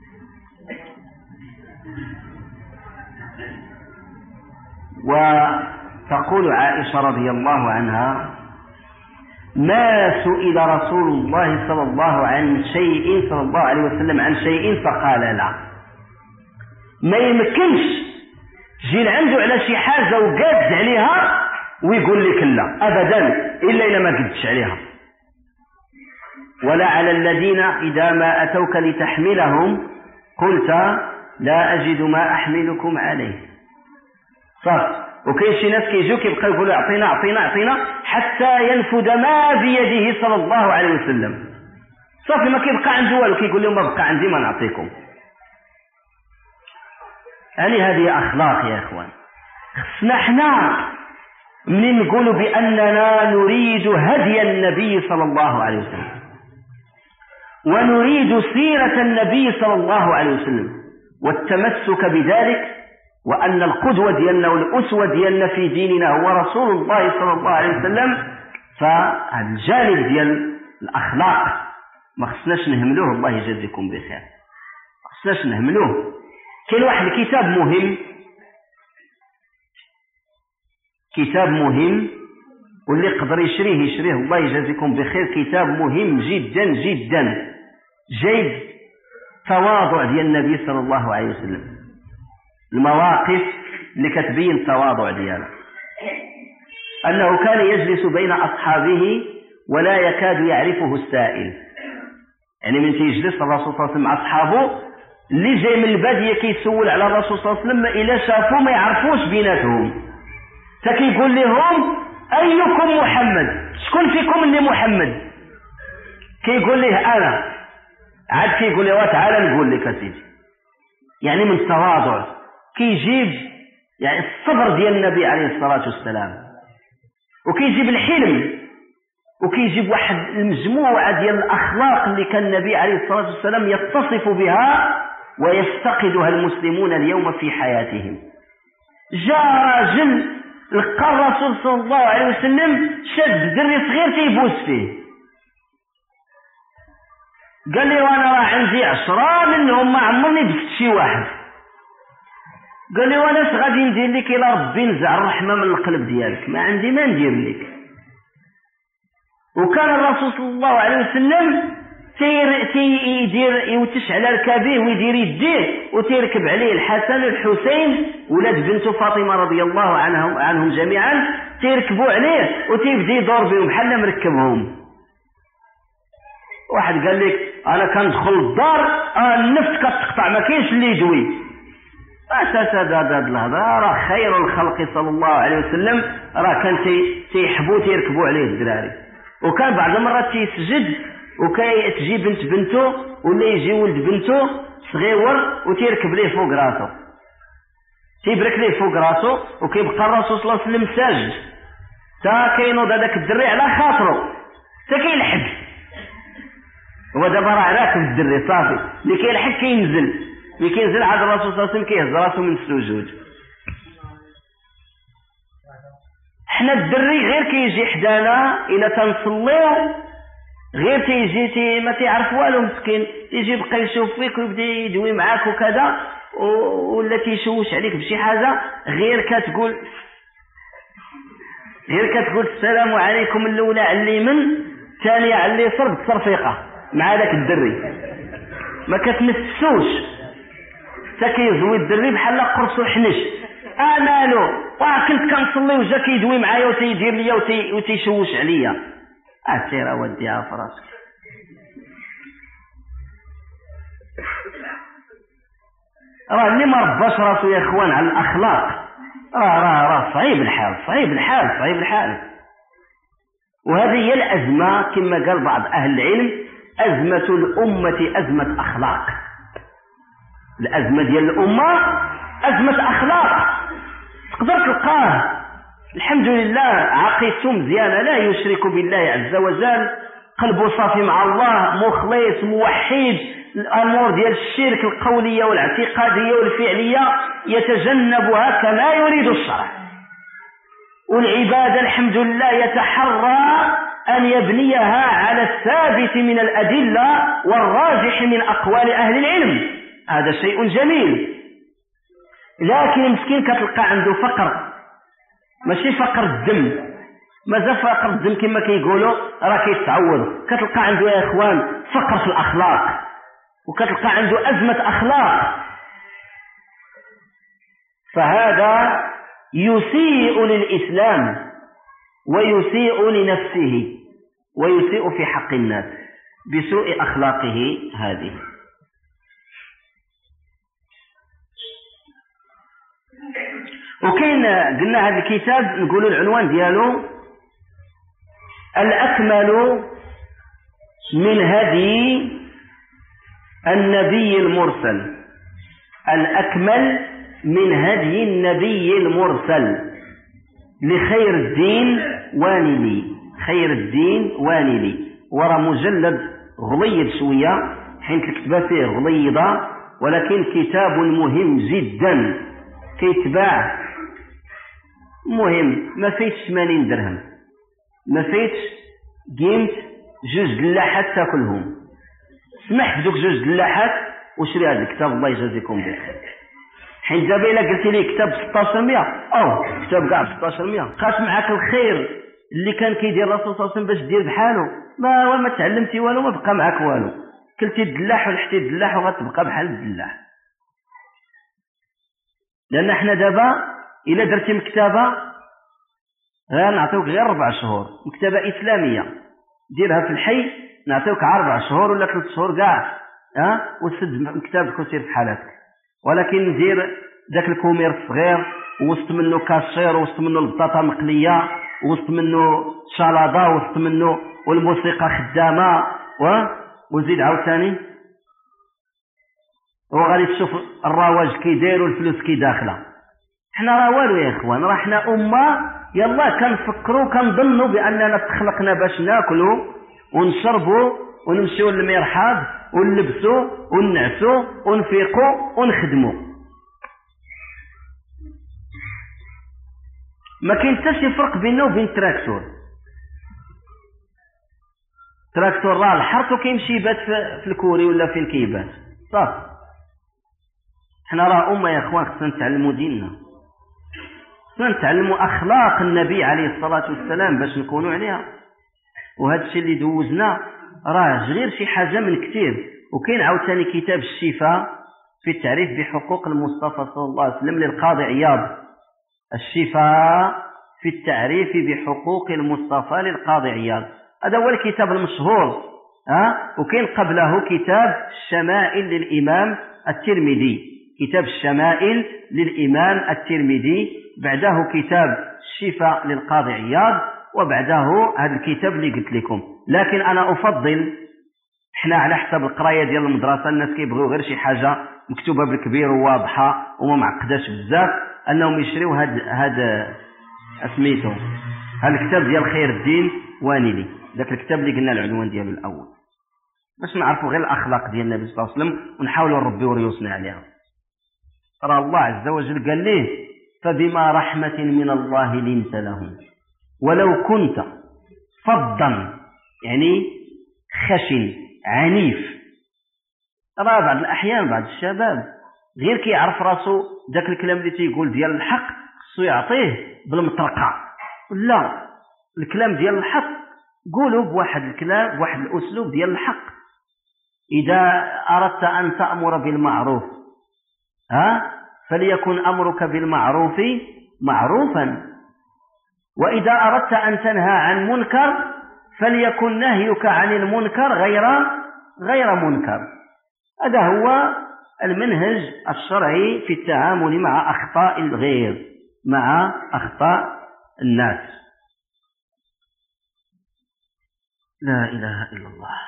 وتقول عائشة رضي الله عنها: ما سئل رسول الله صلى الله عن شيء صلى الله عليه وسلم عن شيء فقال لا. ما يمكنش جيل عنده على شي حاجة وقاد عليها ويقول لك لا أبدا إلا إلا ما قدش عليها. ولا على الذين إذا ما أتوك لتحملهم قلت لا أجد ما أحملكم عليه. صح. وكاين شي ناس كيجيو كيبقاو يقولوا اعطينا اعطينا اعطينا حتى ينفذ ما بيده صلى الله عليه وسلم. صافي ما كيبقى عنده والو، كيقول لهم ما بقى عندي ما نعطيكم. يعني هذه اخلاق يا اخوان. خصنا حنا منين نقولوا باننا نريد هدي النبي صلى الله عليه وسلم ونريد سيرة النبي صلى الله عليه وسلم والتمسك بذلك، وأن القدوة ديالنا والأسوة ديالنا في ديننا هو رسول الله صلى الله عليه وسلم، فالجانب ديال الأخلاق ما خصناش نهملوه. الله يجزيكم بخير، ما خصناش نهملوه. كاين واحد الكتاب مهم، كتاب مهم واللي يقدر يشريه يشريه، الله يجزيكم بخير. كتاب مهم جدا جدا، جيد تواضع ديال النبي صلى الله عليه وسلم، المواقف اللي كتبين التواضع دياله. أنه كان يجلس بين أصحابه ولا يكاد يعرفه السائل. يعني من تيجلس الرسول صلى الله عليه وسلم مع أصحابه، اللي جاي من البادية كيسول على الرسول صلى الله عليه وسلم إلا شافوه ما يعرفوش بيناتهم، فكيقول لهم أيكم محمد؟ شكون فيكم اللي محمد؟ كيقول له أنا. عاد كيقول له تعالى نقول لك سيدي. يعني من التواضع كيجيب يعني الصبر ديال النبي عليه الصلاة والسلام، وكيجيب الحلم، وكيجيب واحد المجموعة ديال الأخلاق اللي كان النبي عليه الصلاة والسلام يتصف بها ويفتقدها المسلمون اليوم في حياتهم. جاء راجل لقى الرسول صلى الله عليه وسلم شد دري صغير كيبوس فيه، قال لي وانا راه عندي عشرة منهم ما عمرني دفت شي واحد. قال لي وانا اش غادي ندير لك الا ربي نزع الرحمه من القلب ديالك؟ ما عندي ما ندير لك. وكان الرسول صلى الله عليه وسلم تير تيدير يوتش على ركابيه ويدير يديه وتيركب عليه الحسن والحسين ولاد بنته فاطمه رضي الله عنهم عنهم جميعا، تيركبوا عليه وتيبدا يدور بهم بحال مركبهم. واحد قال لك انا كندخل الدار النفس كتقطع ما كاينش اللي يدوي. اساسا هذا الهضره راه خير الخلق صلى الله عليه وسلم راه كان تيحبوا تيركبوا عليه الدراري، وكان بعض المرات تيسجد وكاي تجي بنت بنته ولا يجي ولد بنته صغيور وتيركب ليه فوق راسه، تيبرك ليه فوق راسه وكيبقى الرسول صلى الله عليه وسلم ساجد تا كينوض هذاك الدري على خاطره تا كيلحق. هو دابا راه راكب الدري صافي، ملي كيلحق كينزل، ملي كينزل عاد الرسول صلى الله عليه وسلم كيهز راسه من السجود. حنا الدري غير كيجي حدانا الى تنصليو غير تيجي تي ما تيعرف والو مسكين، يجي يبقى يشوف فيك ويبدا يدوي معاك وكذا ولا تيشوش عليك بشي حاجه، غير كتقول غير كتقول السلام عليكم الاولى على اليمين الثانيه على اليسار بالتصرفيقه مع ذاك الدري، ما كتمسوش حتى كيزوي الدري بحال قرصو حنش. امالو واه كنت كنصلي وجا كيدوي معايا وتيدير ليا وتيشوش عليا. اسير اوديها في راسك. راه اللي ما رباش راسو يا اخوان على الاخلاق راه راه راه صعيب الحال، صعيب الحال، صعيب الحال. وهذه هي الازمه كما قال بعض اهل العلم، ازمه الامه ازمه اخلاق. الازمه ديال الامه ازمه اخلاق. تقدر تلقاه الحمد لله عقيدته مزيانه، لا يشرك بالله عز وجل، قلبه صافي مع الله، مخلص موحد، الامور ديال الشرك القوليه والاعتقاديه والفعليه يتجنبها كما يريد الشرع، والعباده الحمد لله يتحرى ان يبنيها على الثابت من الادله والراجح من اقوال اهل العلم. هذا شيء جميل. لكن المسكين كتلقى عنده فقر، ماشي فقر الدم، مازال فقر الدم كما كيقولوا راه كيتعوض، كتلقى عنده يا اخوان فقر في الاخلاق، وكتلقى عنده ازمه اخلاق. فهذا يسيء للاسلام ويسيء لنفسه ويسيء في حق الناس بسوء اخلاقه هذه. وكاين قلنا هذا الكتاب نقولوا العنوان ديالو الأكمل من هدي النبي المرسل. الأكمل من هدي النبي المرسل لخير الدين وانلي. خير الدين وانلي ورا مجلد غليظ شوية، حين الكتبة فيه غليظة، ولكن كتاب مهم جدا كيتباع، مهم. ما فيتش ثمانين درهم، ما فيتش قيمت جوج دلاحات تاكلهم. سمح بدوك جوج دلاحات وشري هذا الكتاب، الله يجازيكم بخير. حين دابا الا قلت لي كتاب ستة مية او كتاب كاع ستة مية قاس معاك الخير اللي كان كيدير الرسول صلى الله عليه وسلم باش دير بحاله، ما ما تعلمتي والو، ما بقى معاك والو، كلتي الدلاح ولحتي الدلاح وغتبقى بحال الدلاح. لان احنا دابا الا درتي مكتبه غنعطيوك غير ربع شهور، مكتبه اسلاميه ديرها في الحي نعطيوك اربع شهور ولا ثلاث شهور كاع، ها وسد مكتبك وسير في حالتك. ولكن دير داك الكومير الصغير وسط منه كاشير وسط منه البطاطا مقليه وسط منه شلاضه وسط منه والموسيقى خدامه و وزيد عاوتاني وغادي تشوف الرواج كي داير والفلوس كي داخله. حنا راه والو يا اخوان، راه حنا امه يلا كنفكروا كنظنوا باننا تخلقنا باش ناكلوا ونشربوا ونمشيو للمرحاض ونلبسوا وننعسوا ونفيقوا ونخدموا. ما كاين حتى شي فرق بيننا وبين التراكتور. التراكتور راه الحرث وكيمشي يبات في الكوري ولا في الكيبات صافي. حنا راه امه يا اخوان خصنا نتعلموا ديننا، خصنا نتعلموا اخلاق النبي عليه الصلاه والسلام باش نكونوا عليها. وهذا الشيء اللي دوزنا راه غير شي حاجة من كثير. وكاين عاوتاني كتاب الشفاء في التعريف بحقوق المصطفى صلى الله عليه وسلم للقاضي عياض، الشفاء في التعريف بحقوق المصطفى للقاضي عياض، هذا هو الكتاب المشهور. ها وكاين قبله كتاب الشمائل للإمام الترمذي، كتاب الشمائل للإمام الترمذي، بعده كتاب الشفاء للقاضي عياض، وبعده هذا الكتاب اللي قلت لكم. لكن أنا أفضل، احنا على حسب القرايه ديال المدرسه الناس كيبغيو غير شي حاجه مكتوبه بالكبير وواضحه وما معقداش بزاف، انهم يشريو هاد هاد اسميتو هاد الكتاب ديال خير الدين وانيلي، ذاك الكتاب اللي قلنا العنوان ديالو الاول، باش نعرفوا غير الاخلاق ديال النبي صلى الله عليه وسلم ونحاولوا نربيو ريوسنا عليها. راه الله عز وجل قال ليه: فبما رحمه من الله لنت لهم ولو كنت فظا، يعني خشن عنيف. راه بعض الاحيان بعض الشباب غير كيعرف راسو داك الكلام اللي تيقول ديال الحق خصو يعطيه بالمطرقه، لا، الكلام ديال الحق قولوا بواحد الكلام بواحد الاسلوب ديال الحق. اذا اردت ان تأمر بالمعروف ها فليكن امرك بالمعروف معروفا، واذا اردت ان تنهى عن منكر فليكن نهيك عن المنكر غير غير منكر. هذا هو المنهج الشرعي في التعامل مع أخطاء الغير، مع أخطاء الناس. لا إله إلا الله.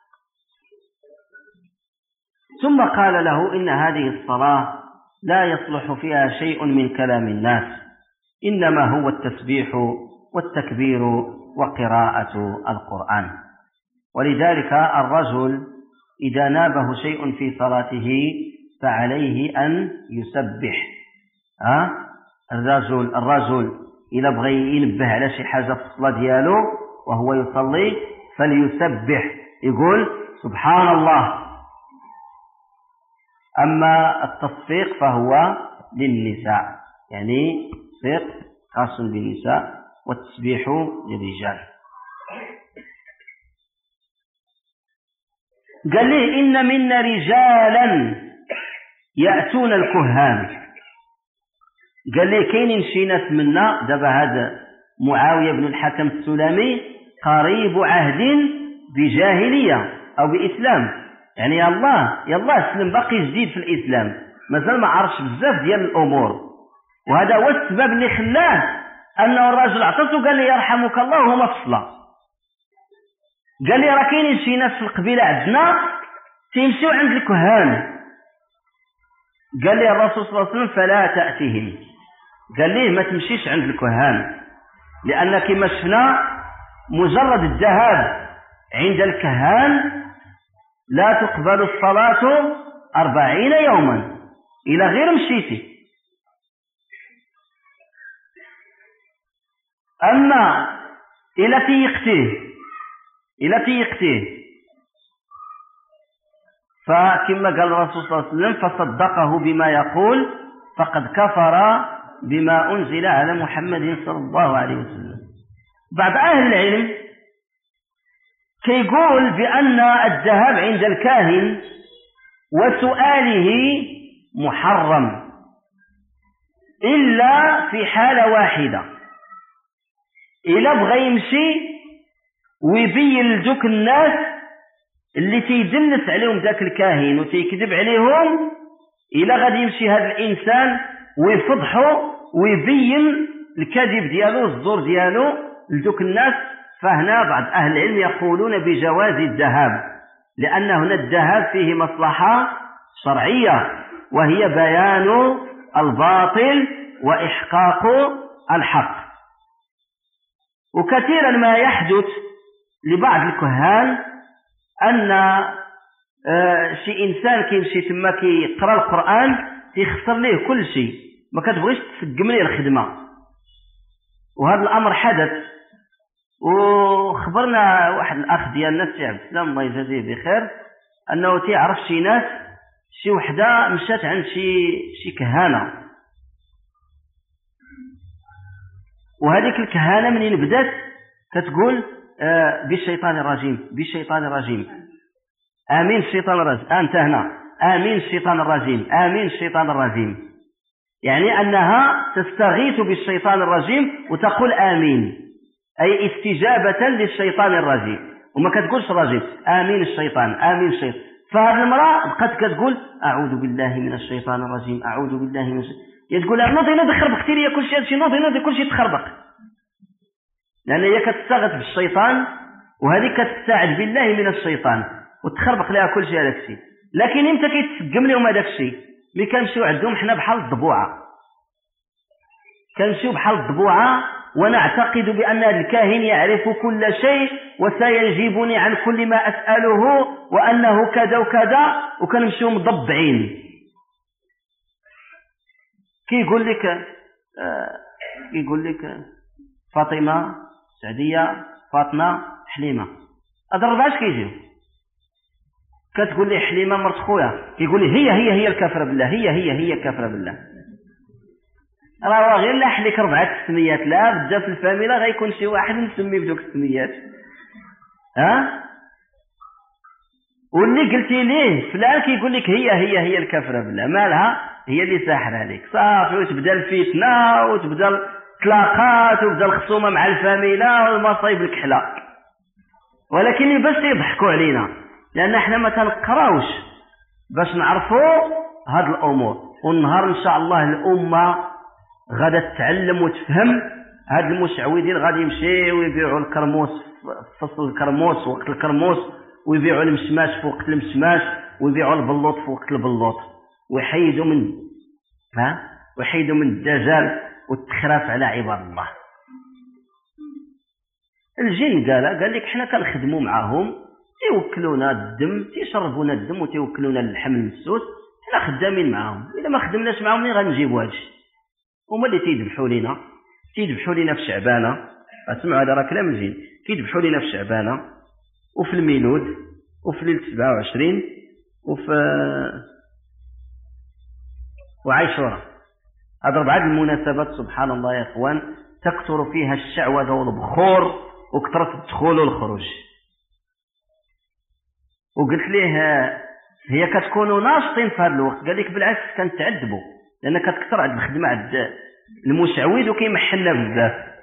ثم قال له: إن هذه الصلاة لا يصلح فيها شيء من كلام الناس، إنما هو التسبيح والتكبير وقراءة القرآن. ولذلك الرجل إذا نابه شيء في صلاته فعليه أن يسبح. ها الرجل الرجل إذا بغى ينبه على شي حاجة في الصلاة ديالو وهو يصلي فليسبح، يقول سبحان الله. أما التصفيق فهو للنساء، يعني التصفيق خاص بالنساء والتسبيح للرجال. قال لي: إن منا رجالا يأتون الكهان. قال لي كاينين شي ناس منا، دابا هذا معاوية بن الحكم السلمي قريب عهد بجاهلية أو بإسلام، يعني يا الله يا الله سلم باقي جديد في الإسلام، مازال ما عرفش بزاف ديال الأمور، وهذا هو السبب اللي خلاه أنه الرجل عطسه قال لي يرحمك الله وهما في الصلاة. قال لي راه كاينين شي ناس في القبيلة عندنا تيمشيو عند الكهان. قال لي الرسول صلى الله عليه وسلم: فلا تأتيهم. قال لي ما تمشيش عند الكهان، لأن كما شفنا مجرد الذهاب عند الكهان لا تقبل الصلاة أربعين يوما إلى غير مشيتي. أما إلى تيقتيه إلى تيقتيه فكما قال الرسول صلى الله عليه وسلم: فصدقه بما يقول فقد كفر بما أنزل على محمد صلى الله عليه وسلم. بعض أهل العلم كيقول بأن الذهاب عند الكاهن وسؤاله محرم إلا في حالة واحدة، إلا بغى يمشي ويبين لذوك الناس اللي تيدلس عليهم ذاك الكاهن وتيكذب عليهم، إلا غادي يمشي هذا الإنسان ويفضحه ويبين الكذب ديالو الزور ديالو لذوك الناس، فهنا بعض أهل العلم يقولون بجواز الذهاب، لأن هنا الذهاب فيه مصلحة شرعية وهي بيان الباطل وإحقاق الحق. وكثيرا ما يحدث لبعض الكهان أن آه شي إنسان كيمشي تما كيقرأ القرآن تيخسر ليه كل شيء، ما كتبغيش تسقم ليه الخدمة. وهذا الأمر حدث، وخبرنا واحد الأخ ديالنا السي عبد السلام الله يجازيه بخير أنه تيعرف شي ناس، شي وحدة مشات عند شي شي كهانة، وهذيك الكهانة منين بدات كتقول آه بالشيطان الرجيم بالشيطان الرجيم آمين الشيطان الرجيم. أنت هنا آمين الشيطان الرجيم آمين الشيطان الرجيم، يعني أنها تستغيث بالشيطان الرجيم وتقول آمين، أي استجابة للشيطان الرجيم، وما كتقولش الرجيم آمين الشيطان آمين الشيطان. فهذه المرأة بقت كتقول أعوذ بالله من الشيطان الرجيم أعوذ بالله من الشيطان، تقول نوضي نوضي خربقتي لي كل شيء، هادشي نوضي نوضي كل شيء تخربق، لأن هي كتستغث بالشيطان وهذه كتستعذ بالله من الشيطان وتخربق لها كل شيء هذاك الشيء. لكن امتى كيتسقم لهم هذاك الشيء؟ ملي كنمشيو عندهم حنا بحال الضبوعة، كنمشيو بحال الضبوعة ونعتقد بأن الكاهن يعرف كل شيء وسيجيبني عن كل ما أسأله وأنه كذا وكذا، وكنمشيو مضبعين. كيقول لك آه كيقول لك فاطمة سعدية فاطمة حليمة، هاد الربعة كيجيو كتقول لي حليمة مرت خويا، كيقول لي هي هي هي الكافرة بالله هي هي هي الكافرة بالله. راه غير لاح لك ربعة السميات، لا بدا في الفاميلا غيكون شي واحد مسمي بدوك السميات، ها واللي قلتي ليه فلان كيقول لك هي هي هي الكافرة بالله، مالها هي اللي ساحرة عليك صافي، وتبدا الفتنة وتبدا الطلاقات وتبدا الخصومة مع الفاميلا والمصايب الكحلة. ولكن باش يضحكوا علينا لأن احنا ما تنقراوش باش نعرفوا هاد الأمور، والنهار إن شاء الله الأمة غادا تتعلم وتفهم. هاد المشعوذين غادي يمشيو ويبيعوا الكرموس في فصل الكرموس وقت الكرموس، ويبيعوا المشماش في وقت المشماش، ويبيعوا البلوط في وقت البلوط، ويحيدوا من ها ويحيدوا من الدجال والتخراف على عباد الله. الجن قال قال لك حنا كنخدموا معاهم، تيوكلونا الدم تيشربونا الدم وتيوكلونا اللحم المسوس، حنا خدامين معاهم، الا ما خدمناش معاهم منين غنجيبوا هادشي؟ هما اللي تيذبحوا لينا تيذبحوا لينا في شعبانه، اسمعوا هذا راه كلام الجن، كيذبحوا لينا في شعبانه وفي الميلود وفي ليله سبعة وعشرين وفي وعاشوراء. هذا أربعة المناسبات سبحان الله يا اخوان تكثر فيها الشعوذه والبخور وكثرة الدخول والخروج. وقلت ليه هي كتكونوا ناشطين في هذا الوقت، قال لك بالعكس كنتعذبوا لان كتكثر عند الخدمه عند المشعوذ وكيمحلنا بزاف.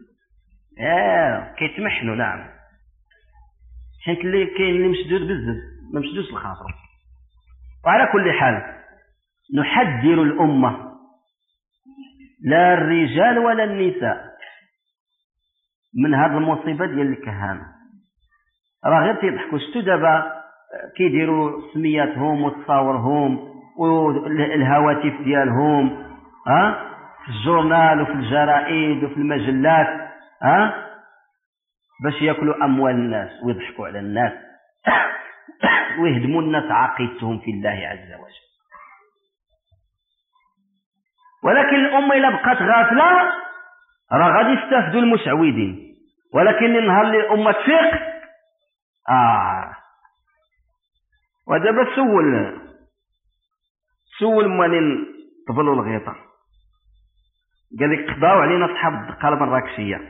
اه كيتمحنوا نعم، حيت اللي كاين اللي مشدود بزاف ما مشدودش الخاطر. وعلى كل حال نحذر الامه لا الرجال ولا النساء من هذه المصيبه ديال الكهانه. راه غير تيضحكوا، شتو دابا كيديروا سمياتهم وتصاورهم والهواتف ديالهم ها في الجورنال وفي الجرائد وفي المجلات ها باش ياكلوا اموال الناس ويضحكوا على الناس ويهدموا الناس عقيدتهم في الله عز وجل. ولكن الامه الا بقات غافله راه غادي يستافدوا المشعوذين، ولكن النهار اللي الامه تفيق اه ودابا سول سول مالين طبلوا الغيطه، قال لك قضاو علينا صحاب الدقه المراكشيه.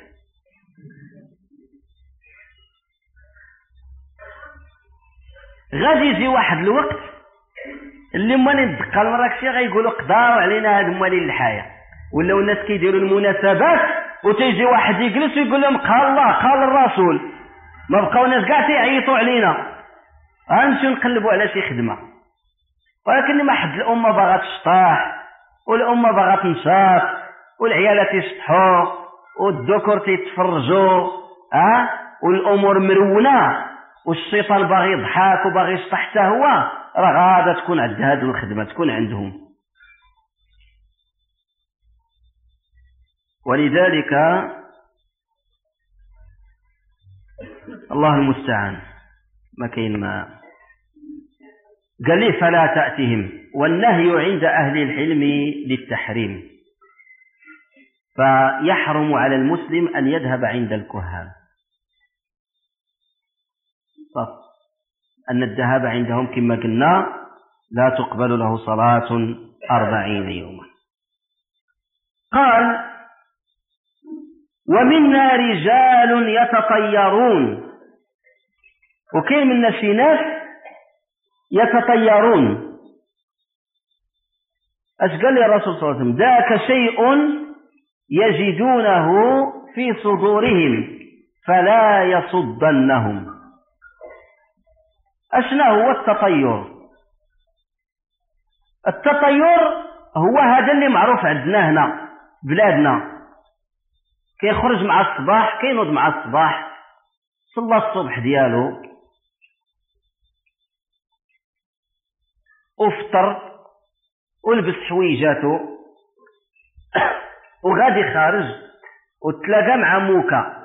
غادي يجي واحد الوقت اللي مالين الدقه المراكشيه غيقولوا قضاو علينا هاد مالين الحياه، ولاو الناس كيديروا المناسبات وتيجي واحد يجلس ويقول لهم قال الله قال الرسول، ما بقاو ناس كاع تيعيطوا علينا، غنمشيو نقلبوا على شي خدمه. ولكن ما حد الامه باغا تشطاح والامه باغا تنشاط والعيالات يشطحوا والذكور تيتفرجوا ها والامور مرونه والشيطان باغي يضحك وباغي يشطح حتى هو، راه غادا تكون عند هذه الخدمه تكون عندهم. ولذلك الله المستعان ما كاين ما قال لي فلا تأتهم، والنهي عند أهل العلم للتحريم، فيحرم على المسلم أن يذهب عند الكهان، أن الذهاب عندهم كما قلنا لا تقبل له صلاة أربعين يوما. قال ومنا رجال يتطيرون، وكاين منا شي ناس يتطيرون. اش قال لي الرسول صلى الله عليه وسلم؟ ذاك شيء يجدونه في صدورهم فلا يصدنهم. اشنا هو التطير؟ التطير هو هذا اللي معروف عندنا هنا بلادنا، كيخرج مع الصباح، كينوض مع الصباح، صلى الصبح ديالو وفطر ولبس حويجاتو وغادي خارج وتلاقى مع موكا.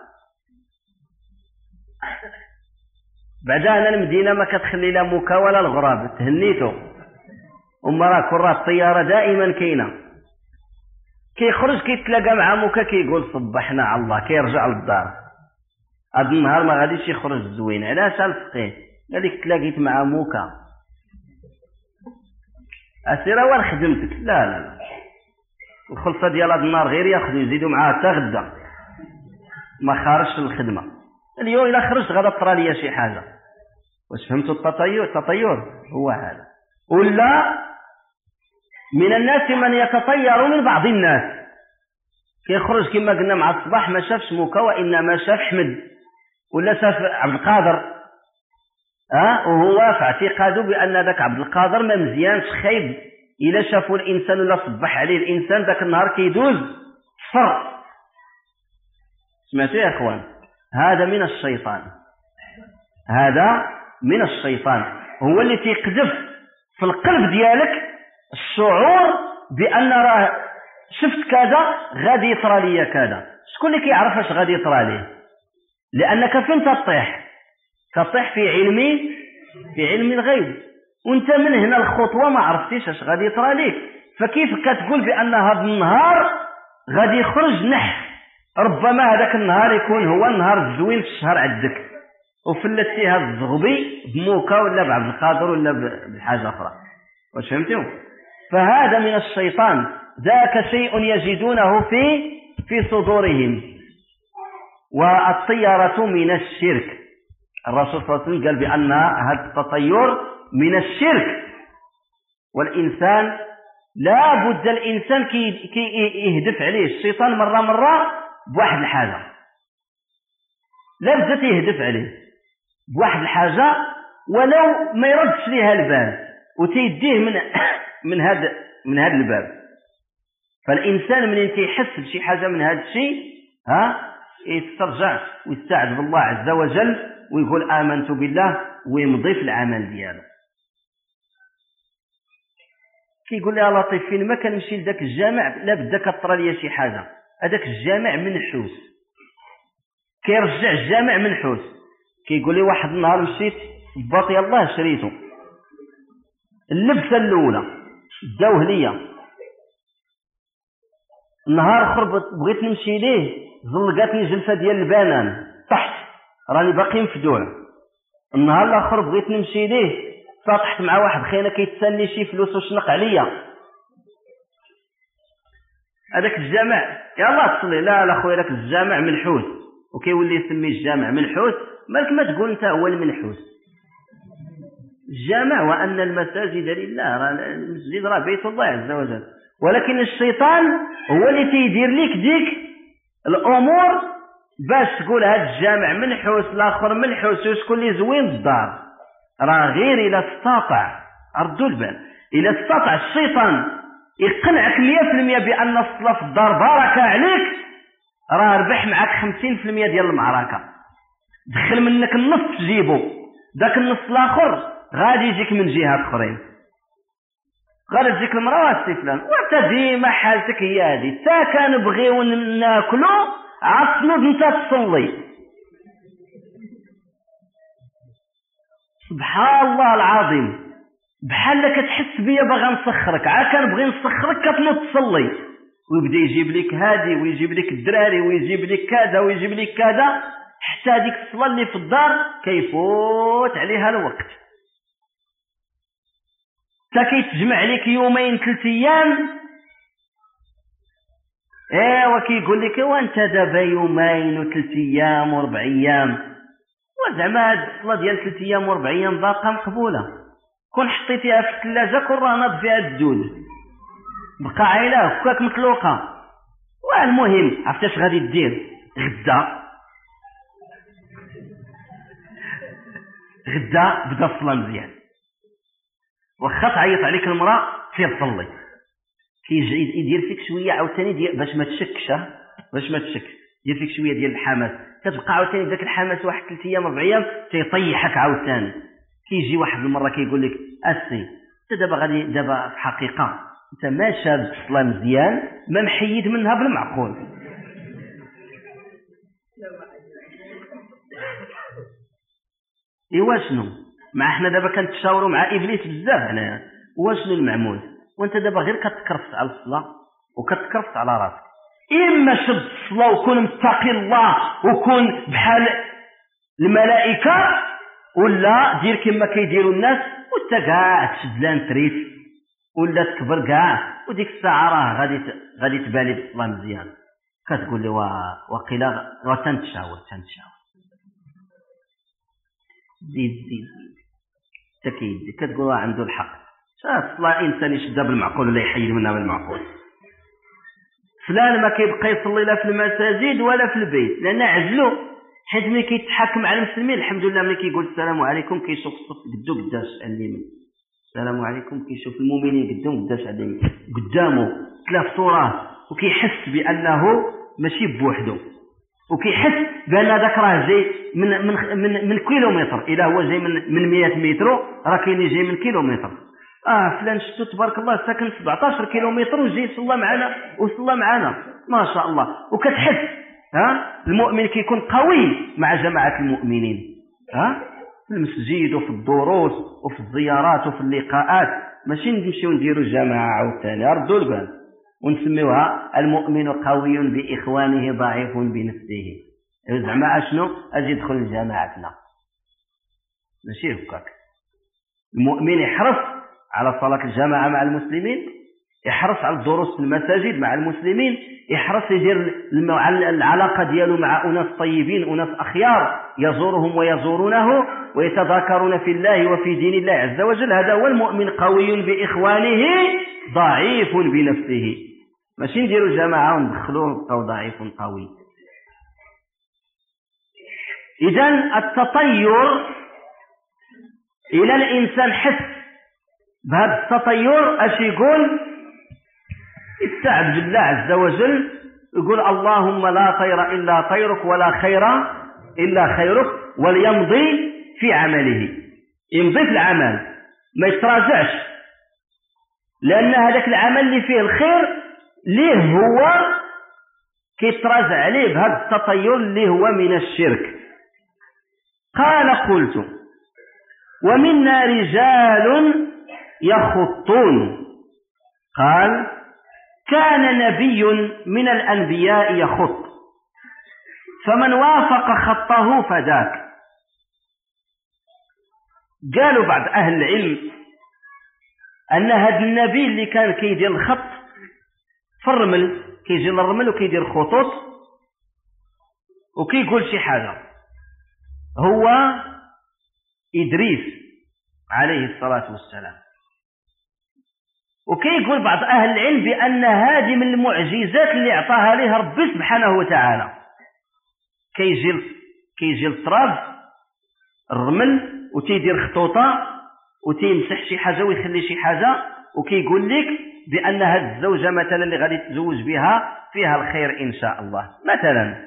بعدا هنا المدينة ما كتخلي لا موكا ولا الغراب، تهنيتو. وما راه كرة الطيارة دائما كاينة. كيخرج كيتلاقى مع موكا كيقول صبحنا على الله، كيرجع للدار. هذا النهار ما غاديش يخرج زوين، علاش؟ الفقيه قال لك تلاقيت مع موكا، اسير وين خدمتك؟ لا لا لا، الخلصة ديال هذا النهار غير ياخذوا يزيدوا معاه حتى غدا، ما خارجش للخدمة. اليوم إلا خرجت غدا طرا ليا شي حاجة. واش فهمتوا التطير؟ التطير هو هذا. ولا من الناس من يتطير من بعض الناس، كيخرج كما قلنا مع الصباح ما شافش موكا وإنما شاف حمد ولا شاف عبد القادر، ها، وهو في اعتقاده بأن ذاك عبد القادر ما مزيانش، خايب. إلا شافوا الإنسان ولا صبح عليه الإنسان ذاك النهار كيدوز صفر. سمعتوا يا إخوان؟ هذا من الشيطان، هذا من الشيطان، هو اللي تيقذف في القلب ديالك الشعور بأن راه شفت كذا غادي يطرى ليا كذا. شكون اللي كيعرف اش غادي يطرى ليه؟ لأنك فين تطيح؟ تطيح في علمي، في علم الغيب، وانت من هنا الخطوة ما عرفتيش اش غادي يطرى ليك. فكيف كتقول بأن هذا النهار غادي يخرج نح؟ ربما هذاك النهار يكون هو النهار الزوين في الشهر عندك، وفلتي هذا الزغبي بموكا ولا بعبد القادر ولا بحاجة أخرى. واش فهمتوا؟ فهذا من الشيطان، ذاك شيء يجدونه في في صدورهم. والطيرة من الشرك، الرسول صلى الله عليه وسلم قال بأن هذا التطير من الشرك. والإنسان لا بد الإنسان كي, كي يهدف عليه الشيطان مرة مرة بواحد الحاجة، لا بد يهدف عليه بواحد الحاجة ولو ما يردش ليها البال، وتيديه من من هذا من هذا الباب. فالإنسان من يحس بشي حاجة من هذا الشيء، ها، يسترجع ويستعذ بالله عز وجل ويقول آمنت بالله ويمضي في العمل دياله. كيقول لي يا لطيف فين ما كنمشي لذاك الجامع لا بدا كطرى ليا شي حاجة، هذاك الجامع منحوس. كيرجع الجامع منحوس، كيقول لي واحد النهار مشيت باط يلاه شريته، اللبسة الأولى داوه ليا، النهار اخر بغيت نمشي ليه زلقاتني جلسة ديال البنان تحت، راني باقي مفدوع. النهار الاخر بغيت نمشي ليه سطحت مع واحد خينا كيتسالني شي فلوس وشنق عليا. هذاك الجامع يلا تصلي، لا لا خويا، داك الجامع منحوس، وكيولي يسمي الجامع منحوس. مالك ما تقول انت هو المنحوس؟ الجامع وأن المساجد لله، راه المسجد راه بيت الله عز وجل، ولكن الشيطان هو اللي تيدير لك ديك الأمور باش تقول هذا الجامع منحوس الآخر منحوس، وشكون اللي زوين الدار. راه غير إلا استطاع، ردوا البال، إلا استطاع الشيطان يقنعك مية في المية بأن الصلاة في الدار بركة عليك، راه ربح معك خمسين في المية ديال المعركة. دخل منك النص تجيبه، ذاك النص الآخر غادي يجيك من جهات اخرين، غادي تجيك المراه سي فلان، وانت ديما حالتك هي هذه، تا كنبغيو ناكلو عصنود انت تصلي. سبحان الله العظيم، بحال كتحس بيا باغا نسخرك، عا كنبغي نسخرك كتنوض تصلي، ويبدا يجيب لك هادي ويجيب لك الدراري ويجيب لك كذا ويجيب لك كذا، حتى ديك الصلاه اللي في الدار كيفوت عليها الوقت. تا كيتجمع عليك يومين ثلاث ايام ايوا كيقول لك وانت دابا يومين وثلاث ايام وربع ايام، وزعما هاد الصلاه ديال ثلاث ايام وربع ايام باقا مقبوله، كون حطيتيها في الثلاجه كون راه ناض فيها الدود بقى عايله هكاك مطلوقه. والمهم عرفتي اش غادي دير غدا؟ غدا بدا الصلاه مزيان، واخا تعيط عليك المراه سير صلي، كيجي يدير فيك شويه عاوتاني ديال باش ما تشكش، باش ما تشكش يدير فيك شويه ديال الحماس، كتبقى عاوتاني بداك الحماس واحد ثلاث ايام اربع ايام تيطيحك عاوتاني. كيجي واحد المره كيقول لك اسي انت دابا غادي دابا في الحقيقه انت ما شاد الصلاه مزيان، ما محيد منها بالمعقول. ايوا شنو مع حنا دابا كنتشاوروا مع ابليس بزاف هنايا، واشنو المعمول؟ وانت دابا غير كتكرفس على الصلاه وكتكرفس على راسك، اما شد الصلاه وكون متقي الله وكون بحال الملائكه، ولا دير كما كيديروا الناس وانت كاع تشد لان تريف ولا تكبر كاع، وديك الساعه راه غادي غادي تبالي بالصلاه مزيان. كتقول لي واقيلا وتنتشاور تنتشاور زيد زيد زيد تكيد كتقول عنده الحق. الصلاه انسان يشدها بالمعقول ولا يحيد منها بالمعقول. فلان ما كيبقى يصلي لا في المساجد ولا في البيت لان عزلو، حيت ملي كيتحاكم مع المسلمين الحمد لله ملي كيقول السلام عليكم كيشوف الصف قدو قداش على اليمين، السلام عليكم كيشوف المؤمنين قدام قداش على اليمين قدامه ثلاث صورات، وكيحس بانه ماشي بوحده، وكيحس بان ذاك راه جاي من من من, من كيلومتر، الا هو جاي من من مئة متر راه كاين اللي جاي من كيلومتر. اه فلان شفتو تبارك الله ساكن سبعطاش كيلومتر وجاي صلى معنا وصلى معنا ما شاء الله. وكتحس ها المؤمن كيكون قوي مع جماعه المؤمنين، ها في المسجد وفي الدروس وفي الزيارات وفي اللقاءات، ماشي نمشيو نديروا جماعه عاوتاني ردوا البال ونسميوها المؤمن قوي باخوانه ضعيف بنفسه. زعما اشنو اجي يدخل لجماعتنا؟ ماشي هكاك. المؤمن يحرص على صلاه الجماعه مع المسلمين، يحرص على الدروس في المساجد مع المسلمين، يحرص يدير العلاقه ديالو مع اناس طيبين اناس اخيار يزورهم ويزورونه ويتذاكرون في الله وفي دين الله عز وجل. هذا هو المؤمن قوي باخوانه ضعيف بنفسه. ماشي نديروا جماعه وندخلوه نبقاو ضعيف قوي. اذا التطير الى الانسان حس بهذا التطير اش يقول؟ استعذ بالله عز وجل، يقول اللهم لا طير الا طيرك ولا خير الا خيرك، وليمضي في عمله، يمضي في العمل ما يتراجعش، لان هذاك العمل اللي فيه الخير ليه هو كيتراجع عليه بهذا التطير اللي هو من الشرك. قال قلت ومنا رجال يخطون. قال كان نبي من الأنبياء يخط، فمن وافق خطه فذاك. قالوا بعض أهل العلم أن هذا النبي اللي كان كيدير الخط في الرمل، كيجي للرمل وكيدير خطوط وكيقول شي حاجة، هو إدريس عليه الصلاة والسلام. وكيقول بعض أهل العلم بأن هذه من المعجزات اللي أعطاها لها ربي سبحانه وتعالى. كيجي كيجي التراب الرمل وتيدير خطوطة وتيمسح شي حاجة ويخلي شي حاجة، وكيقول لك بأن هذه الزوجة مثلا اللي غادي تزوج بها فيها الخير إن شاء الله مثلا.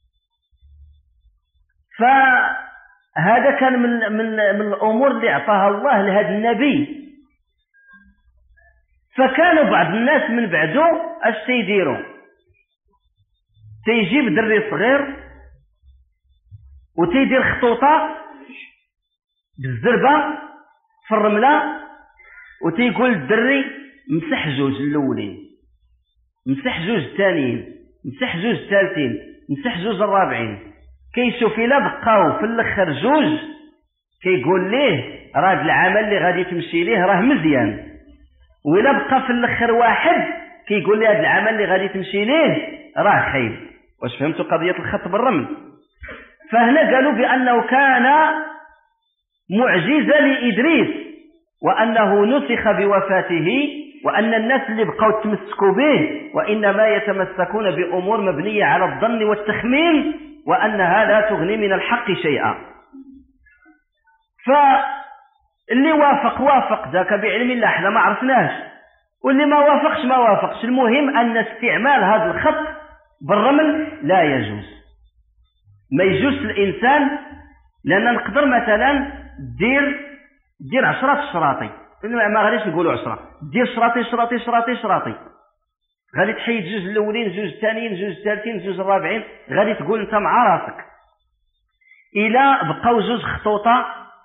فهذا كان من من من الأمور اللي أعطاها الله لهذا النبي. فكانوا بعض الناس من بعده اش تيديروا؟ تيجيب دري صغير وتيدير خطوطه بالزربه في الرمله وتيقول الدري مسح جوج الاولين، مسح جوج الثانيين، مسح جوج الثالثين، مسح جوج الرابعين. كيشوف الا بقاو في الاخر جوج كيقول ليه راه العمل اللي غادي تمشي ليه راه مزيان، وإلا بقى في الاخر واحد كيقول لي هذا العمل اللي غادي تمشي ليه راه خايب. واش فهمتوا قضية الخط بالرمل؟ فهنا قالوا بأنه كان معجزة لإدريس، وأنه نسخ بوفاته، وأن الناس اللي بقوا تمسكوا به وإنما يتمسكون بأمور مبنية على الظن والتخمين، وأنها لا تغني من الحق شيئا. فاللي وافق وافق، ذاك بعلم الله، احنا ما عرفناش، واللي ما وافقش ما وافقش. المهم أن استعمال هذا الخط بالرمل لا يجوز، ما يجوز الإنسان، لأن نقدر مثلا دير دير عشرة شراطي، ما غاديش نقولوا عشرة، دير شراطي شراطي شراطي شراطي، غادي تحيد جوج الاولين جوج الثانيين جوج الثالثين جوج الرابعين، غادي تقول انت مع راسك الى بقاو جوج خطوطه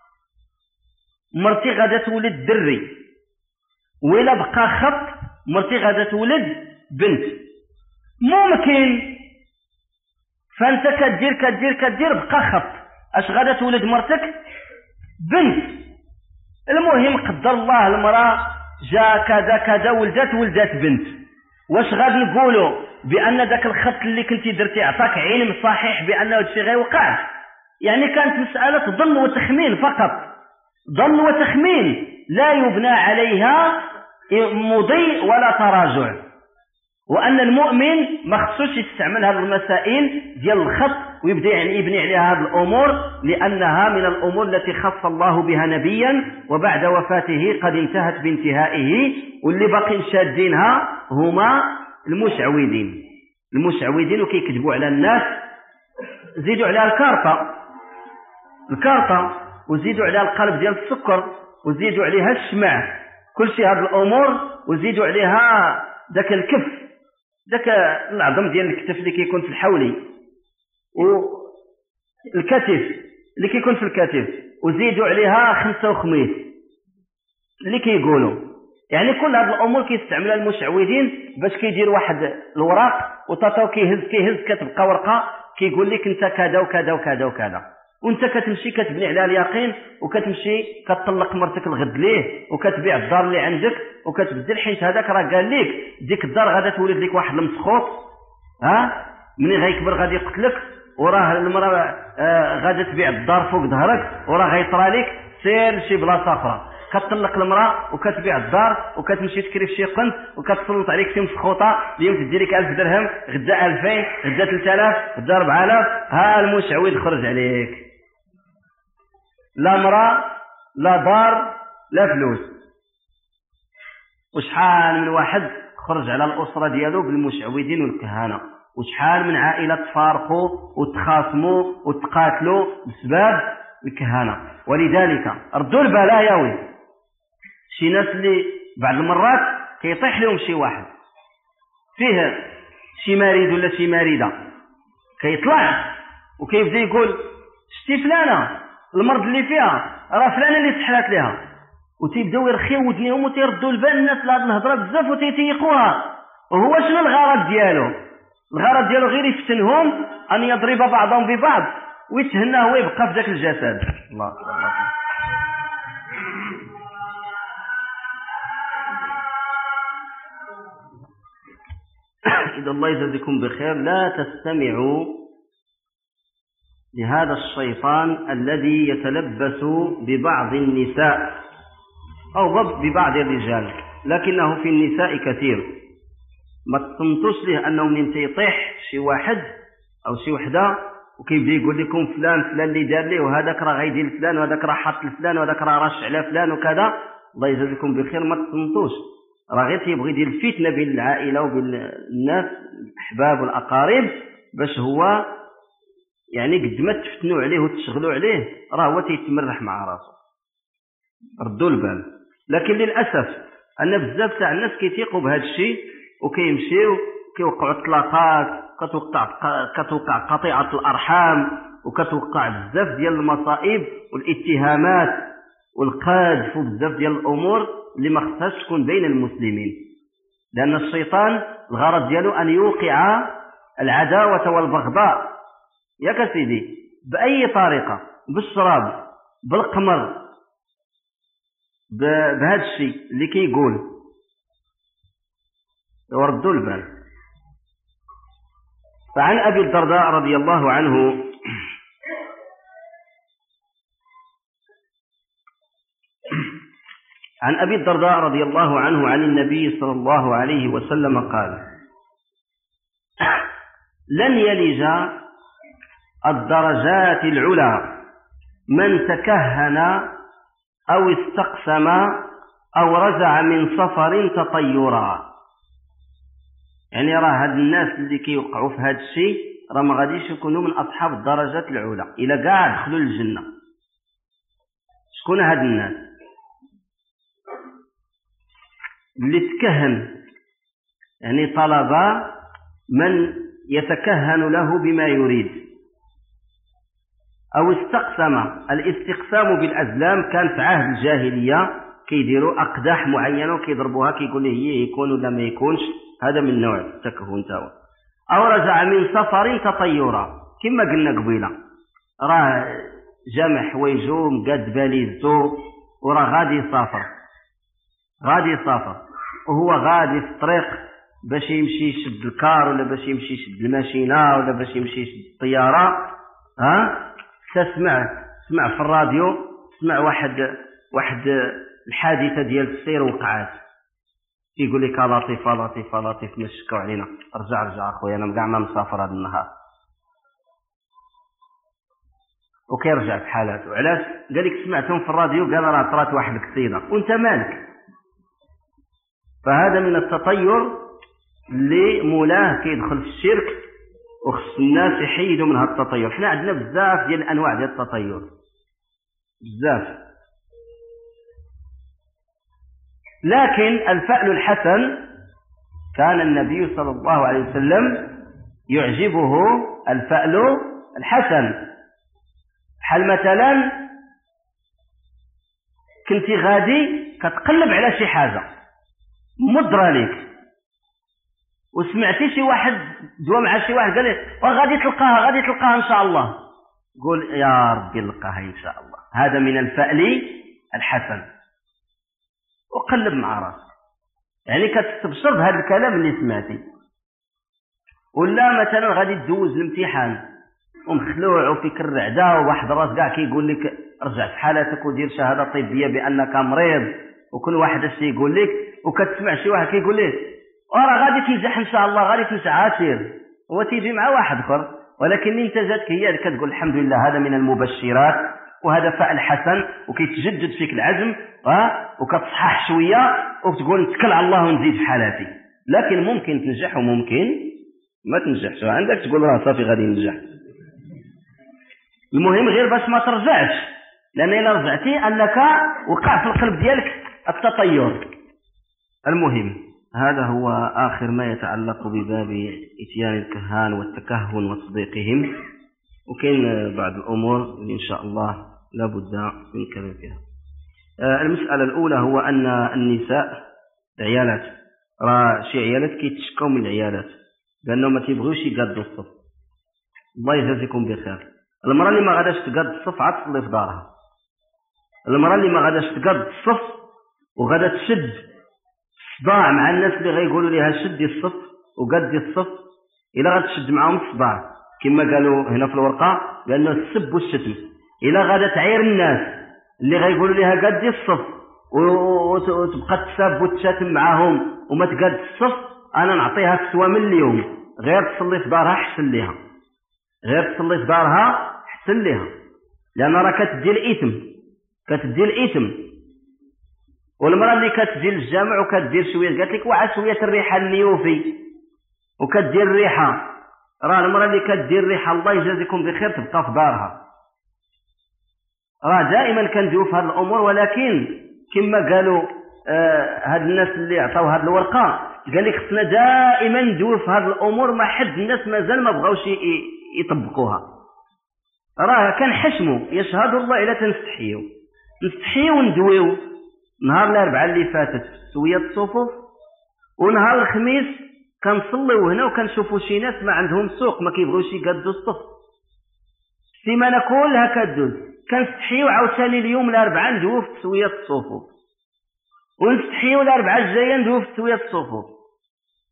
مرتي غادا تولد دري، وإلا بقى خط مرتي غادا تولد بنت، ممكن. فانت كدير كدير كدير بقى خط، اش غادا تولد مرتك؟ بنت. المهم قدر الله المراه جا كذا كذا ولدت ولدت بنت، واش غادي نقولوا بان ذاك الخط اللي كنتي درتي عطاك علم صحيح بان هذا الشيء غيوقع؟ يعني كانت مساله ظن وتخمين فقط، ظن وتخمين لا يبنى عليها مضي ولا تراجع. وان المؤمن ما خصوش يستعمل هذه المسائل ديال الخط ويبدا يعني يبني عليها هذه الامور، لانها من الامور التي خص الله بها نبيا وبعد وفاته قد انتهت بانتهائه، واللي باقين شادينها هما المشعوذين. المشعوذين وكيكذبوا على الناس، زيدوا عليها الكارطه الكارطه وزيدوا عليها القلب ديال السكر، وزيدوا عليها الشمع، كل شيء هذه الامور، وزيدوا عليها ذاك الكف، ذاك العظم ديال الكتف اللي كيكون في الحولي، والكتف اللي كيكون في الكتف، وزيدوا عليها خمسة وخميس اللي كيقولوا. يعني كل هذه الامور كيستعملها المشعوذين باش كيدير واحد الوراق وتاتاو كيهز كيهز كتبقى ورقه كيقول لك انت كذا وكذا وكذا وكذا، وانت كتمشي كتبني عليها اليقين، وكتمشي كتطلق مرتك الغد ليه، وكتبيع الدار اللي عندك وكتبدل، حيت هذاك راه قال لك ديك الدار غادا تولد لك واحد المسخوط، ها منين غيكبر غادي يقتلك، وراه المراه آه غادا تبيع الدار فوق ظهرك، وراه غيطرى لك، سير لشي بلاصه اخرى. كتطلق المراه وكتبيع الدار وكتمشي تكري في شي قنت وكتسلط عليك شي مسخوطه، اليوم تدي لك ألف درهم، غدا ألفين، غدا ثلاثة آلاف، غدا أربعة آلاف، ها المشعوذ خرج عليك. لا مراه لا دار لا فلوس. وشحال من واحد خرج على الاسره ديالو بالمشعوذين والكهانه، وشحال من عائله تفارقوا وتخاصموا وتقاتلوا بسبب الكهانه. ولذلك ردوا البلاء ياوي. شي ناس اللي بعض المرات كيطيح لهم شي واحد فيه شي مريض ولا شي مريضه، كيطلع وكيبدا يقول شتي فلانه المرض اللي فيها راه فلانه اللي سحرات لها، وتيبداو يرخيو ودنيهم وتيردوا البال الناس لهاد الهضره بزاف وتيتيقوها. وهو شنو الغرض ديالو؟ الغرض ديالو غير يفتنهم ان يضرب بعضهم ببعض ويتهنى هو يبقى في ذاك الجسد. الله الله. إذا الله يجزيكم بخير، لا تستمعوا لهذا الشيطان الذي يتلبس ببعض النساء أو ببعض الرجال، لكنه في النساء كثير. ما تصنتوش له أنه من يطيح شي واحد أو شي وحدة وكيبدا يقول لكم فلان فلان اللي دار ليه، وهذاك راه غيدير لفلان، وهذاك راه حط لفلان، وهذاك راه رش على فلان وكذا. الله يجزيكم بخير، ما تصنتوش، راه غير تيبغي يدير الفتنه بين العائله وبين الناس الاحباب والاقارب، باش هو يعني قد ما تفتنوا عليه وتشغلوا عليه راه هو تيتمرح مع راسه. ردوا البال. لكن للاسف ان بزاف تاع الناس كيثيقوا بهذا الشيء وكيمشيو كيوقعوا الطلاقات، كتوقع كتوقع قطيعه الارحام، وكتوقع بزاف ديال المصائب والاتهامات والقذف وبزاف ديال الامور اللي ما خصهاش تكون بين المسلمين. لان الشيطان الغرض ديالو ان يوقع العداوه والبغضاء ياك سيدي باي طريقه، بالشراب، بالقمر، بهذا الشيء اللي كيقول. وردوا البال. فعن أبي الدرداء رضي الله عنه عن أبي الدرداء رضي الله عنه عن النبي صلى الله عليه وسلم قال: لن يلج الدرجات العلى من تكهن أو استقسم أو رجع من سفر تطيرا. يعني راه هاد الناس اللي كيوقعوا في هاد الشيء راه ما غاديش يكونوا من أصحاب الدرجات العلى إلى كاع دخلوا للجنة. شكون هاد الناس؟ اللي تكهن، يعني طلب من يتكهن له بما يريد، أو استقسم. الاستقسام بالأزلام كان في عهد الجاهلية كيديروا أقداح معينة وكيضربوها كيقول لي هي يكون ولا ما يكونش، هذا من نوع التكهن تاعو. أو رجع من سفر تطيرا، كما قلنا قبيلة، راه جمع حوايجو مقاد باليزو وراه غادي يسافر غادي يسافر وهو غادي في الطريق باش يمشي يشد الكار ولا باش يمشي يشد الماشينة ولا باش يمشي يشد الطيارة. ها تسمع سمع في الراديو، سمع واحد واحد الحادثة ديال السير وقعات، يقول لك لطيفة لطيفة لطيف ما تشكوا علينا، رجع رجع اخويا انا كاع ما مسافر هذا النهار، وكيرجع في حالاته. علاش؟ قال لك سمعتهم في الراديو قال راه طرات واحد القصيدة وانت مالك. فهذا من التطير اللي مولاه كيدخل في الشرك، وخص الناس يحيدوا من هذا التطير. حنا عندنا بزاف ديال الانواع ديال التطير، بزاف. لكن الفأل الحسن كان النبي صلى الله عليه وسلم يعجبه الفأل الحسن. بحال مثلا كنتي غادي كتقلب على شي حاجة مضرة ليك وسمعتي شي واحد دوا مع شي واحد قال لي غادي تلقاها غادي تلقاها ان شاء الله، قول يا ربي نلقاها ان شاء الله. هذا من الفأل الحسن. وقلب مع راسك، يعني كتستبشر بهذا الكلام اللي سمعتي. ولا مثلا غادي تدوز الامتحان ومخلوع وفيك الرعده وواحد راس كاع كيقول لك ارجع في حالتك ودير شهاده طبيه بانك مريض، وكل واحد الشيء يقول لك، وكتسمع شي واحد كيقول لك راه غادي تنجح ان شاء الله غادي تنجح عاشر، هو تيجي مع واحد اخر، ولكن انت جاتك هي اللي كتقول الحمد لله. هذا من المبشرات، وهذا فعل حسن، وكيتجدد فيك العزم ها وكتصحح شويه وتقول نتكل على الله ونزيد في حالاتي. لكن ممكن تنجح وممكن ما تنجحش، عندك تقول راه صافي غادي ننجح. المهم غير باش ما ترجعش، لان الا رجعتي انك وقع في القلب ديالك التطير. المهم هذا هو آخر ما يتعلق بباب إتيان الكهان والتكهن وتصديقهم، وكاين بعض الأمور اللي إن شاء الله لا بد من الكلام فيها. المسألة الأولى هو أن النساء العيالات، راه شي عيالات كيتشكوا من العيالات لأنهم ما تيبغيوش يقادوا الصف. الله يجازيكم بخير. المرأة اللي ما غاداش تقاد الصف عاد تصلي في دارها. المرأة اللي ما غاداش تقاد الصف وغادا تشد صداع مع الناس اللي غيقولوا لها شدي الصف وقدي الصف، الا غتشد معاهم الصداع كما قالوا هنا في الورقه، قالوا السب والشتم. الا غادا تعير الناس اللي غيقولوا لها قدي الصف وتبقى تساب وتشاتم معاهم وما تقاد الصف، انا نعطيها كسوه من اليوم، غير تصلي في دارها حسن ليها، غير تصلي في دارها حسن ليها، لان راه كتدي الاثم كتدي الاثم. والمرأة اللي كتجي للجامع وكتدير شويه قالت لك واحد شويه الريحه النيوفي وكتدير الريحه، راه المرأة اللي كتدير الريحه الله يجازيكم بخير تبقى في دارها. راه دائما كندويو في هذه الامور، ولكن كما قالوا آه هاد الناس اللي عطاو هاد الورقه قال لك خصنا دائما ندويو في هذه الامور، ما حد الناس مازال ما بغاوش يطبقوها. راه كنحشموا يشهد الله الا تنستحيو نستحيو ندويو. نهار الاربعاء اللي فاتت سويه الصفوف، ونهار الخميس كنصليو هنا وكنشوفوا شي ناس ما عندهم سوق ما كيبغيوش يقادوا الصف. السيمانه كلها كدوز كنستحيو عاوتاني اليوم الاربعاء ندويو في تسويه الصفوف، ونستحيو الاربعاء الجايه ندويو في تسويه الصفوف.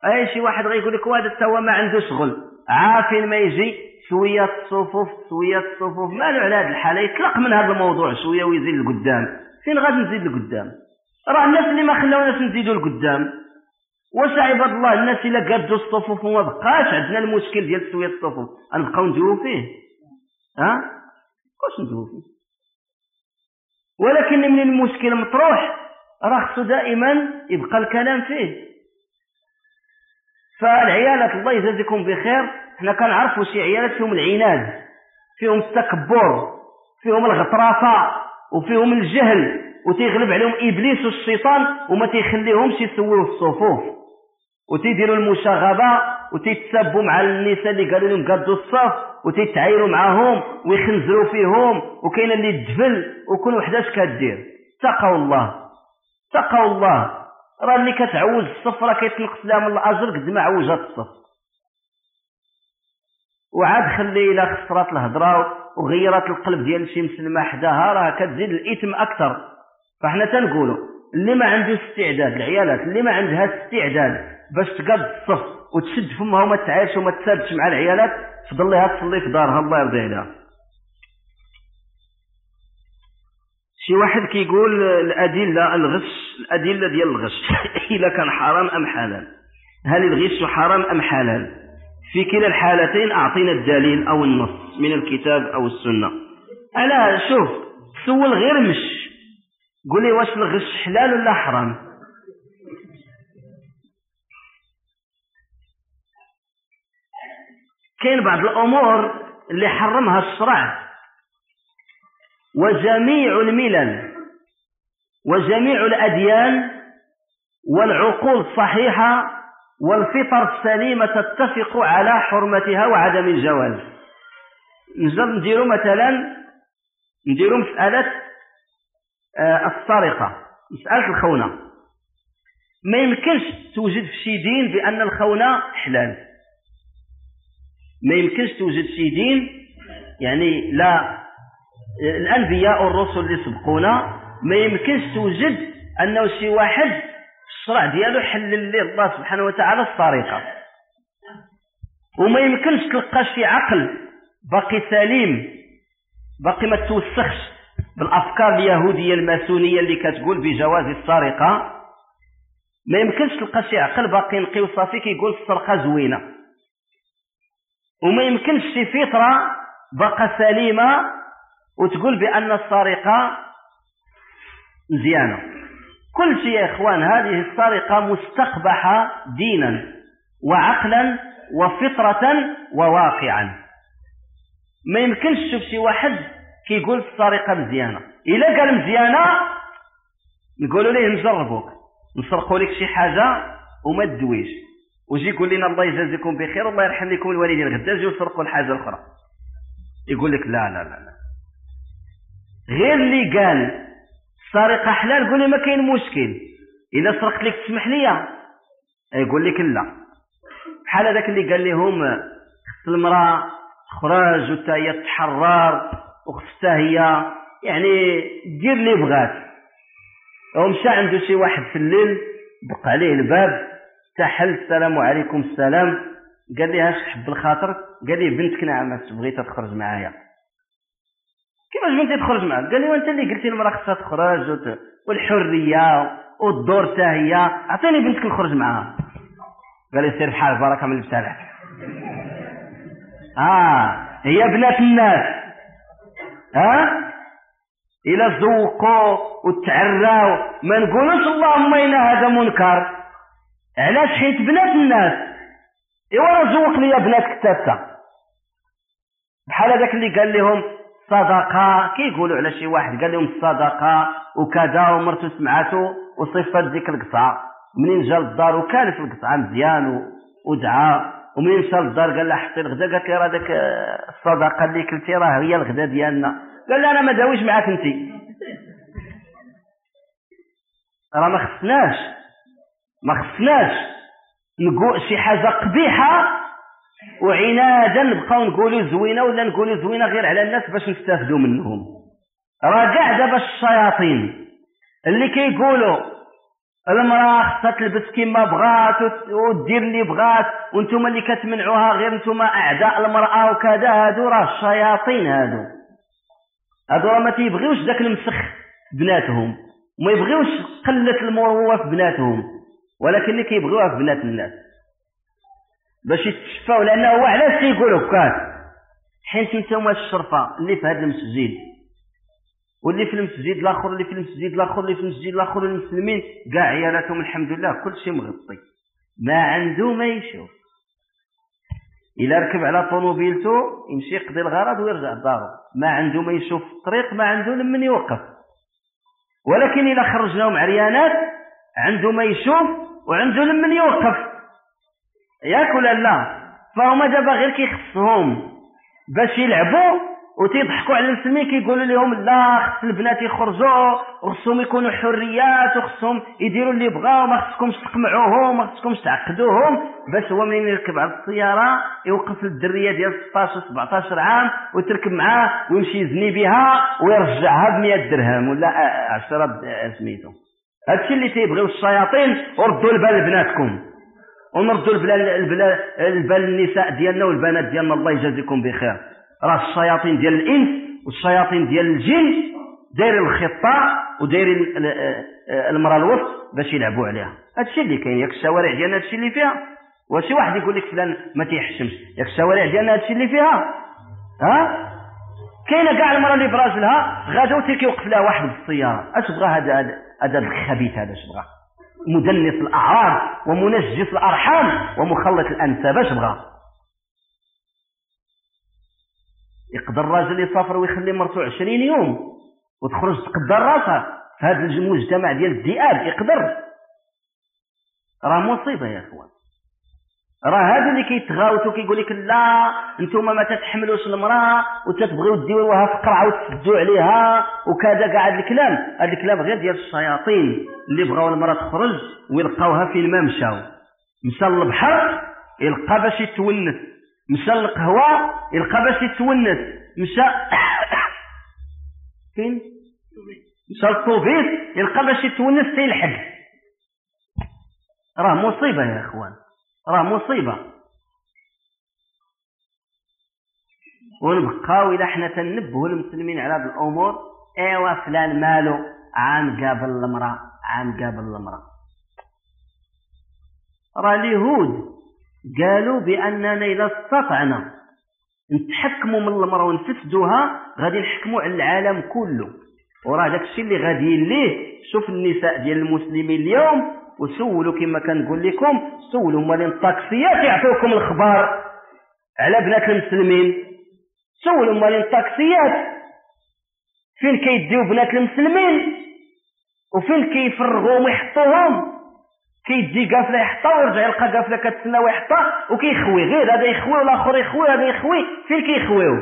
اي شي واحد غيقول لك وهذا حتى هو ما عنده شغل، عافين ما يجي شويه الصفوف شويه الصفوف، مالو على هذه الحاله يطلق من هذا الموضوع شويه ويزيد لقدام. فين غادي نزيد لقدام؟ راه الناس اللي ما خلاوناش نزيدوا لقدام. واش عباد الله الناس الا قادوا الصفوف وما بقاش عندنا المشكل ديال سويه الصفوف غنبقاو ندويو فيه؟ ها واش ندويو فيه؟ ولكن من المشكل مطروح راه خصو دائما يبقى الكلام فيه. فالعيالات الله يجازيكم بخير، حنا كنعرفوا شي عيالات فيهم العناد، فيهم التكبر، فيهم الغطرسه، وفيهم الجهل، وتيغلب عليهم ابليس والشيطان وما تيخليهمش يسويوا الصفوف، وتيديروا المشاغبه وتيتسبوا مع النساء اللي قالوا لهم قادوا الصف، وتيتعايروا معاهم ويخنزروا فيهم، وكاين اللي تدفل وكل وحداش كدير. اتقوا الله اتقوا الله. راه اللي كتعوز الصف راه كيتنقص لها من الاجر قد ما عوجت الصف. وعاد خلي الى خسرات الهضره وغيرت القلب ديال شي مسلمه حداها راه كتزيد الاثم اكثر. فاحنا تنقولوا اللي ما عنده استعداد، العيالات اللي ما عندها استعداد باش تقاد الصف وتشد فمها وما تعايرش وما تسادش مع العيالات، فضل لها تصلي في دارها الله يرضي عليها. شي واحد كيقول الادله الغش الادله ديال الغش الا كان حرام ام حلال؟ هل الغش حرام ام حلال؟ في كلا الحالتين اعطينا الدليل او النص من الكتاب او السنه. الا شوف سول غير مش قولي واش الغش حلال ولا حرام؟ كاين بعض الامور اللي حرمها الشرع، وجميع الملل وجميع الاديان والعقول الصحيحه والفطر السليمه تتفق على حرمتها وعدم الجواز. نجرب نديروا مثلا نديروا مساله السرقه، مساله الخونه. ما يمكنش توجد في شي دين بان الخونه حلال، ما يمكنش توجد شي دين، يعني لا الانبياء والرسل اللي سبقونا ما يمكنش توجد انه شي واحد الشرع ديالو حلل ليه الله سبحانه وتعالى السرقه. وما يمكنش تلقى شي عقل باقي سليم باقي ما توسخش بالافكار اليهوديه الماسونيه اللي كتقول بجواز السرقه، ما يمكنش تلقى شي عقل باقي نقي وصافي كيقول السرقه زوينه. وما يمكنش شي فطره باقا سليمه وتقول بان السرقه مزيانه. كل شيء يا اخوان هذه السرقه مستقبحه دينا وعقلا وفطره وواقعا. ما يمكنش تشوف شي واحد كيقول السرقه مزيانه. الا قال مزيانه نقولوا ليه نجربوك نسرقوا لك شي حاجه وما تدويش، وجي يقول لنا الله يجازيكم بخير والله يرحم لكم الوالدين غدا جيو سرقوا الحاجه الاخرى. يقول لك لا لا لا لا، غير اللي قال السرقه حلال قول لي ما كاين مشكل، اذا سرقت لك تسمح لي يقول لك لا. بحال هذاك اللي قال لهم خص المراه خراج وتا هي تحرر وخصها هي يعني دير اللي بغات. ومشى عنده شي واحد في الليل دق عليه الباب تحل السلام عليكم السلام، قال لي هاش حب الخاطر؟ قال لي بنتك نعم بغيتها تخرج معايا. كيفاش بنتي تخرج معاك؟ قال لي وانت اللي قلتي المراه خصها تخرج والحريه والدور حتى هي، اعطيني بنتك نخرج معاها. قال لي سير بحال بركه من البتاع. اه هي بنات الناس، ها الى زوقوا وتعراو ما نقولوش اللهم ان هذا منكر. علاش؟ حيت بنات الناس. ايوا راه زوق لي بناتك تاتا. بحال هذاك اللي قال لهم صدقه، كيقولوا على شي واحد قال لهم الصدقه وكذا ومرتو سمعاتو وصفات ديك القصعه. منين جا للدار وكالف القصعه مزيان ودعا، ومنين مشى للدار قال لها حطي الغدا، قالت لي راه داك الصدقه اللي كلتي راه هي الغدا ديالنا. قال لها انا ما داويش معاك انتي، راه ما خصناش ما خصناش نقول شي حاجه قبيحه وعنادا نبقاو نقولوا زوينه ولا نقولوا زوينه غير على الناس باش نستافدوا منهم. راه كاع دابا الشياطين اللي كيقولوا المراه خصها تلبس كما بغات ودير اللي بغات، وانتم اللي كتمنعوها غير انتم اعداء المراه وكذا. هادو راه الشياطين، هادو هادو راه ما تيبغيوش داك المسخ بناتهم، وما يبغيوش قله المروه في بناتهم، ولكن اللي كيبغيوها في بنات الناس باش يتشفاو. لانه هو علاش تيقولوا هكاك؟ حيت نتوما الشرفه اللي في هذا المسجد واللي في المسجد الاخر اللي في المسجد الاخر اللي في المسجد الاخر المسلمين كاع عيالاتهم الحمد لله كل شيء مغطي، ما عنده ما يشوف. الا ركب على طوموبيلته يمشي يقضي الغرض ويرجع لدارو، ما عنده ما يشوف في الطريق، ما عنده لمن يوقف. ولكن الا خرجناهم عريانات عنده ما يشوف وعنده لمن يوقف، ياك ولا لا؟ فهما دابا غير كيخصهم باش يلعبوا وتيضحكوا على المسلمين، كيقولوا لهم لا خص البنات يخرجوا وخصهم يكونوا حريات وخصهم يديروا اللي بغاو، ما خصكمش تقمعوهم، ما خصكمش تعقدوهم. باش هو منين يركب على السياره يوقف الدريه ديال ستطاش وسبعطاش عام وتركب معاه ويمشي يزني بها ويرجعها ب مية درهم ولا عشرة سميتو. هادشي اللي تيبغيو الشياطين. وردوا البال لبناتكم ونردوا البال البال النساء ديالنا والبنات ديالنا، الله يجازيكم بخير. راه الشياطين ديال الانس والشياطين ديال الجن دايرين الخطه ودايرين المراه الوسط باش يلعبوا عليها. هادشي اللي كاين. ياك الشوارع ديالنا هادشي اللي فيها، وشي واحد يقول لك فلان ما تيحشمش، ياك الشوارع ديالنا هادشي اللي فيها. ها كاينه كاع المراه اللي براجلها غادا وتيكيوقف لها واحد بالسياره، اش بغى هذا هذا الخبيث هذا؟ اش بغى؟ مدنس الاعراض ومنجس الارحام ومخلط الانساب، اش بغى؟ يقدر الراجل يسافر ويخلي مرته عشرين يوم وتخرج تقدر راسها في هذا المجتمع ديال الذئاب؟ يقدر؟ راه مصيبه يا اخوان. راه هذا اللي كيتغاوتوا كيقول لك لا انتم ما تتحملوش المراه وتتبغيو ديروها في قرعه وتسدوا عليها وكذا. كاع هذا الكلام هذا الكلام غير ديال الشياطين اللي بغاو المراه تخرج ويلقاوها فين ما مشاو. مشى للبحر يلقى باش يتونس، مشى للقهوه يلقى باش يتونس، مشى فين مشى للطوبيس يلقى باش يتونس تيلحق. راه مصيبه يا اخوان، راه مصيبه. ونبقاو الى حنا تنبهوا المسلمين على هذه الامور. ايوا فلان مالو عام قابل المراه، عام قابل المراه. راه اليهود قالوا باننا اذا استطعنا نتحكموا من المراه ونفسدوها غادي نحكموا على العالم كله. وراه داك الشيء اللي غادي ليه. شوف النساء ديال المسلمين اليوم وسولوا كما كنقول لكم، سولوا مالين الطاكسيات يعطوكم الخبر على بنات المسلمين. سولوا مالين الطاكسيات فين كيديو بنات المسلمين وفين كيفرغوهم ويحطوهم. كيدي قافله يحطها ويرجع يلقى قافله كتسنى ويحطها وكيخوي، غير هذا يخوي والاخر يخوي هذا يخوي. فين كيخويو؟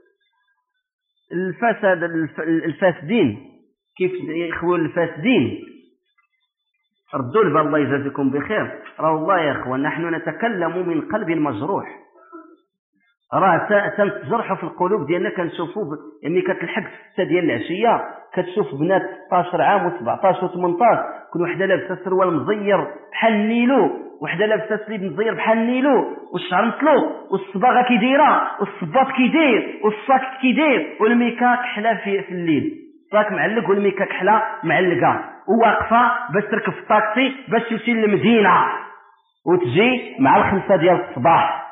الفساد الفاسدين كيف يخويو الفاسدين. ردوا البال الله يجازيكم بخير. راه والله يا اخوان نحن نتكلم من قلب مجروح. راه تنتجرحوا في القلوب ديالنا. كنشوفوا يعني كتلحق ستة ديال العشيه كتشوف بنات ستطاش عام و17 و18 كل وحده لابسه سروال مزير بحال النيلو، وحده لابسه سليب مزير بحال النيلو، والشعر مطلوق والصباغه كيديره والصباط كيدير والصاك كيدير والميكاك حلا في, في الليل. الصاك معلق والميكاك حلا معلقه، وواقفه باش تركب في الطاكسي باش تمشي للمدينه وتجي مع الخمسه ديال الصباح.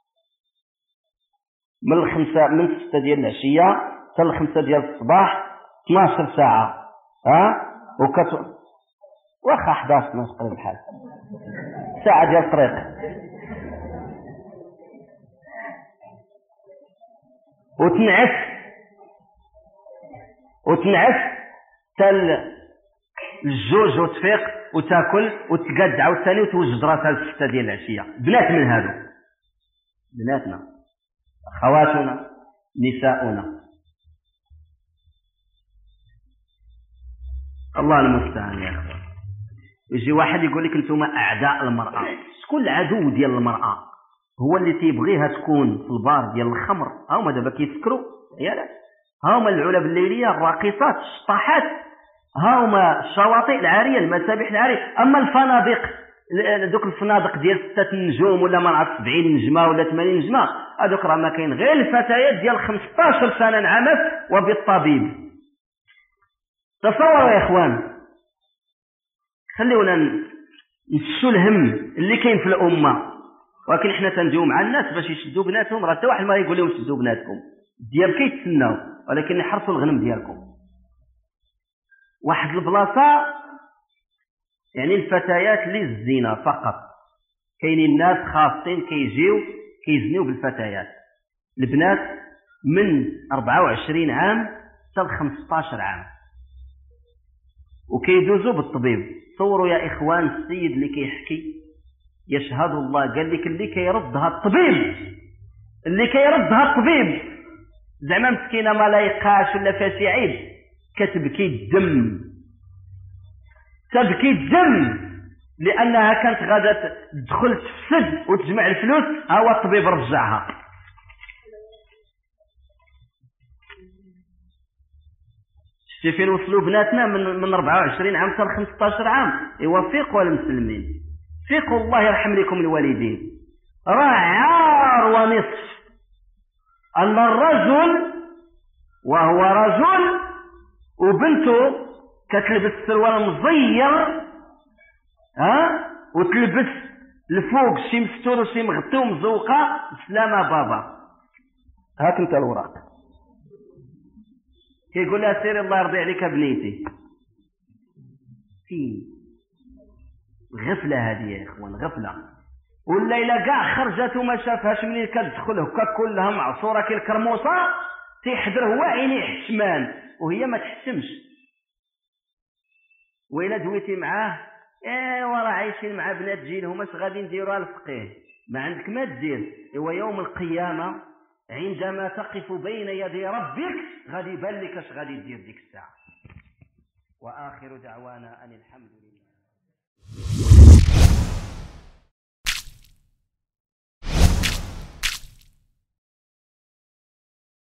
من الخمسه من ستة ديال العشيه حتى الخمسه ديال الصباح اثناش ساعه. ها وكت واخا حداش اثناش قريب بحال ساعه ديال الطريق. وتنعس وتنعس حتى الجوج وتفيق وتاكل وتقاد عاوتاني وتوجد راسها للستة ديال العشيه. بنات من هادو بناتنا اخواتنا نساؤنا. الله المستعان يا اخوان. يجي واحد يقول لك انتم اعداء المراه. شكون العدو ديال المراه؟ هو اللي تيبغيها تكون في البار ديال الخمر. هاهما دابا كيفكروا يالا، هاهما العلب الليليه الراقصات الشطاحات ها هما الشواطئ العاريه، المسابح العاريه. اما الفنادق، دوك الفنادق ديال ستة نجوم ولا ما نعرف سبعين نجمه ولا ثمانين نجمه، هذوك راه ما كاين غير الفتيات ديال خمسطاش سنه نعمت وبالطبيب. تصوروا يا اخوان، خليونا نشو الهم اللي كاين في الامه. ولكن احنا تنجيو مع الناس باش يشدوا بناتهم، راه حتى واحد ما يقول لهم شدوا بناتكم، ديال كيتسناو، ولكن يحرصوا الغنم ديالكم. واحد البلاصه يعني الفتيات للزنا فقط، كاينين ناس خاصين كيجيو كيزنيو بالفتيات، البنات من أربعة وعشرين عام حتى خمسطاش عام، وكيدوزوا بالطبيب. تصوروا يا اخوان، السيد اللي كيحكي يشهد الله، قال لك اللي كيردها الطبيب، اللي كيردها الطبيب زعما مسكينه ما لايقاش ولا فيها شي عيب، كتبكي الدم، تبكي الدم، لانها كانت غادا تدخل تفسد وتجمع الفلوس، ها هو الطبيب رجعها. شتي فين وصلوا بناتنا من من أربعة وعشرين عام حتى خمسطاش عام. يوفقوا المسلمين، فيقوا الله يرحم لكم الوالدين. راه عار ونصف ان الرجل وهو رجل وبنته كتلبس سروال مزير، ها، وتلبس الفوق شي مستور وشي مغطي ومزوقه، سلامه بابا هاك انت الوراق. كيقول لها سيري الله يرضي عليك بنيتي. فين غفله هذه يا اخوان، غفله. والليله كاع خرجت وما شافهاش، منين كتدخل هكا كلها معصوره كالكرموسه، تيحضر هو عينيه حشمان وهي ما تحشمش. وإلا دويتي معاه، ايوا راه عايشين مع بنات جيلهم، اش غادي نديروها الفقيه؟ ما عندك ما دير. ايوا يوم القيامه عندما تقف بين يدي ربك غادي يبان لك اش غادي دير ديك الساعه. واخر دعوانا ان الحمد لله.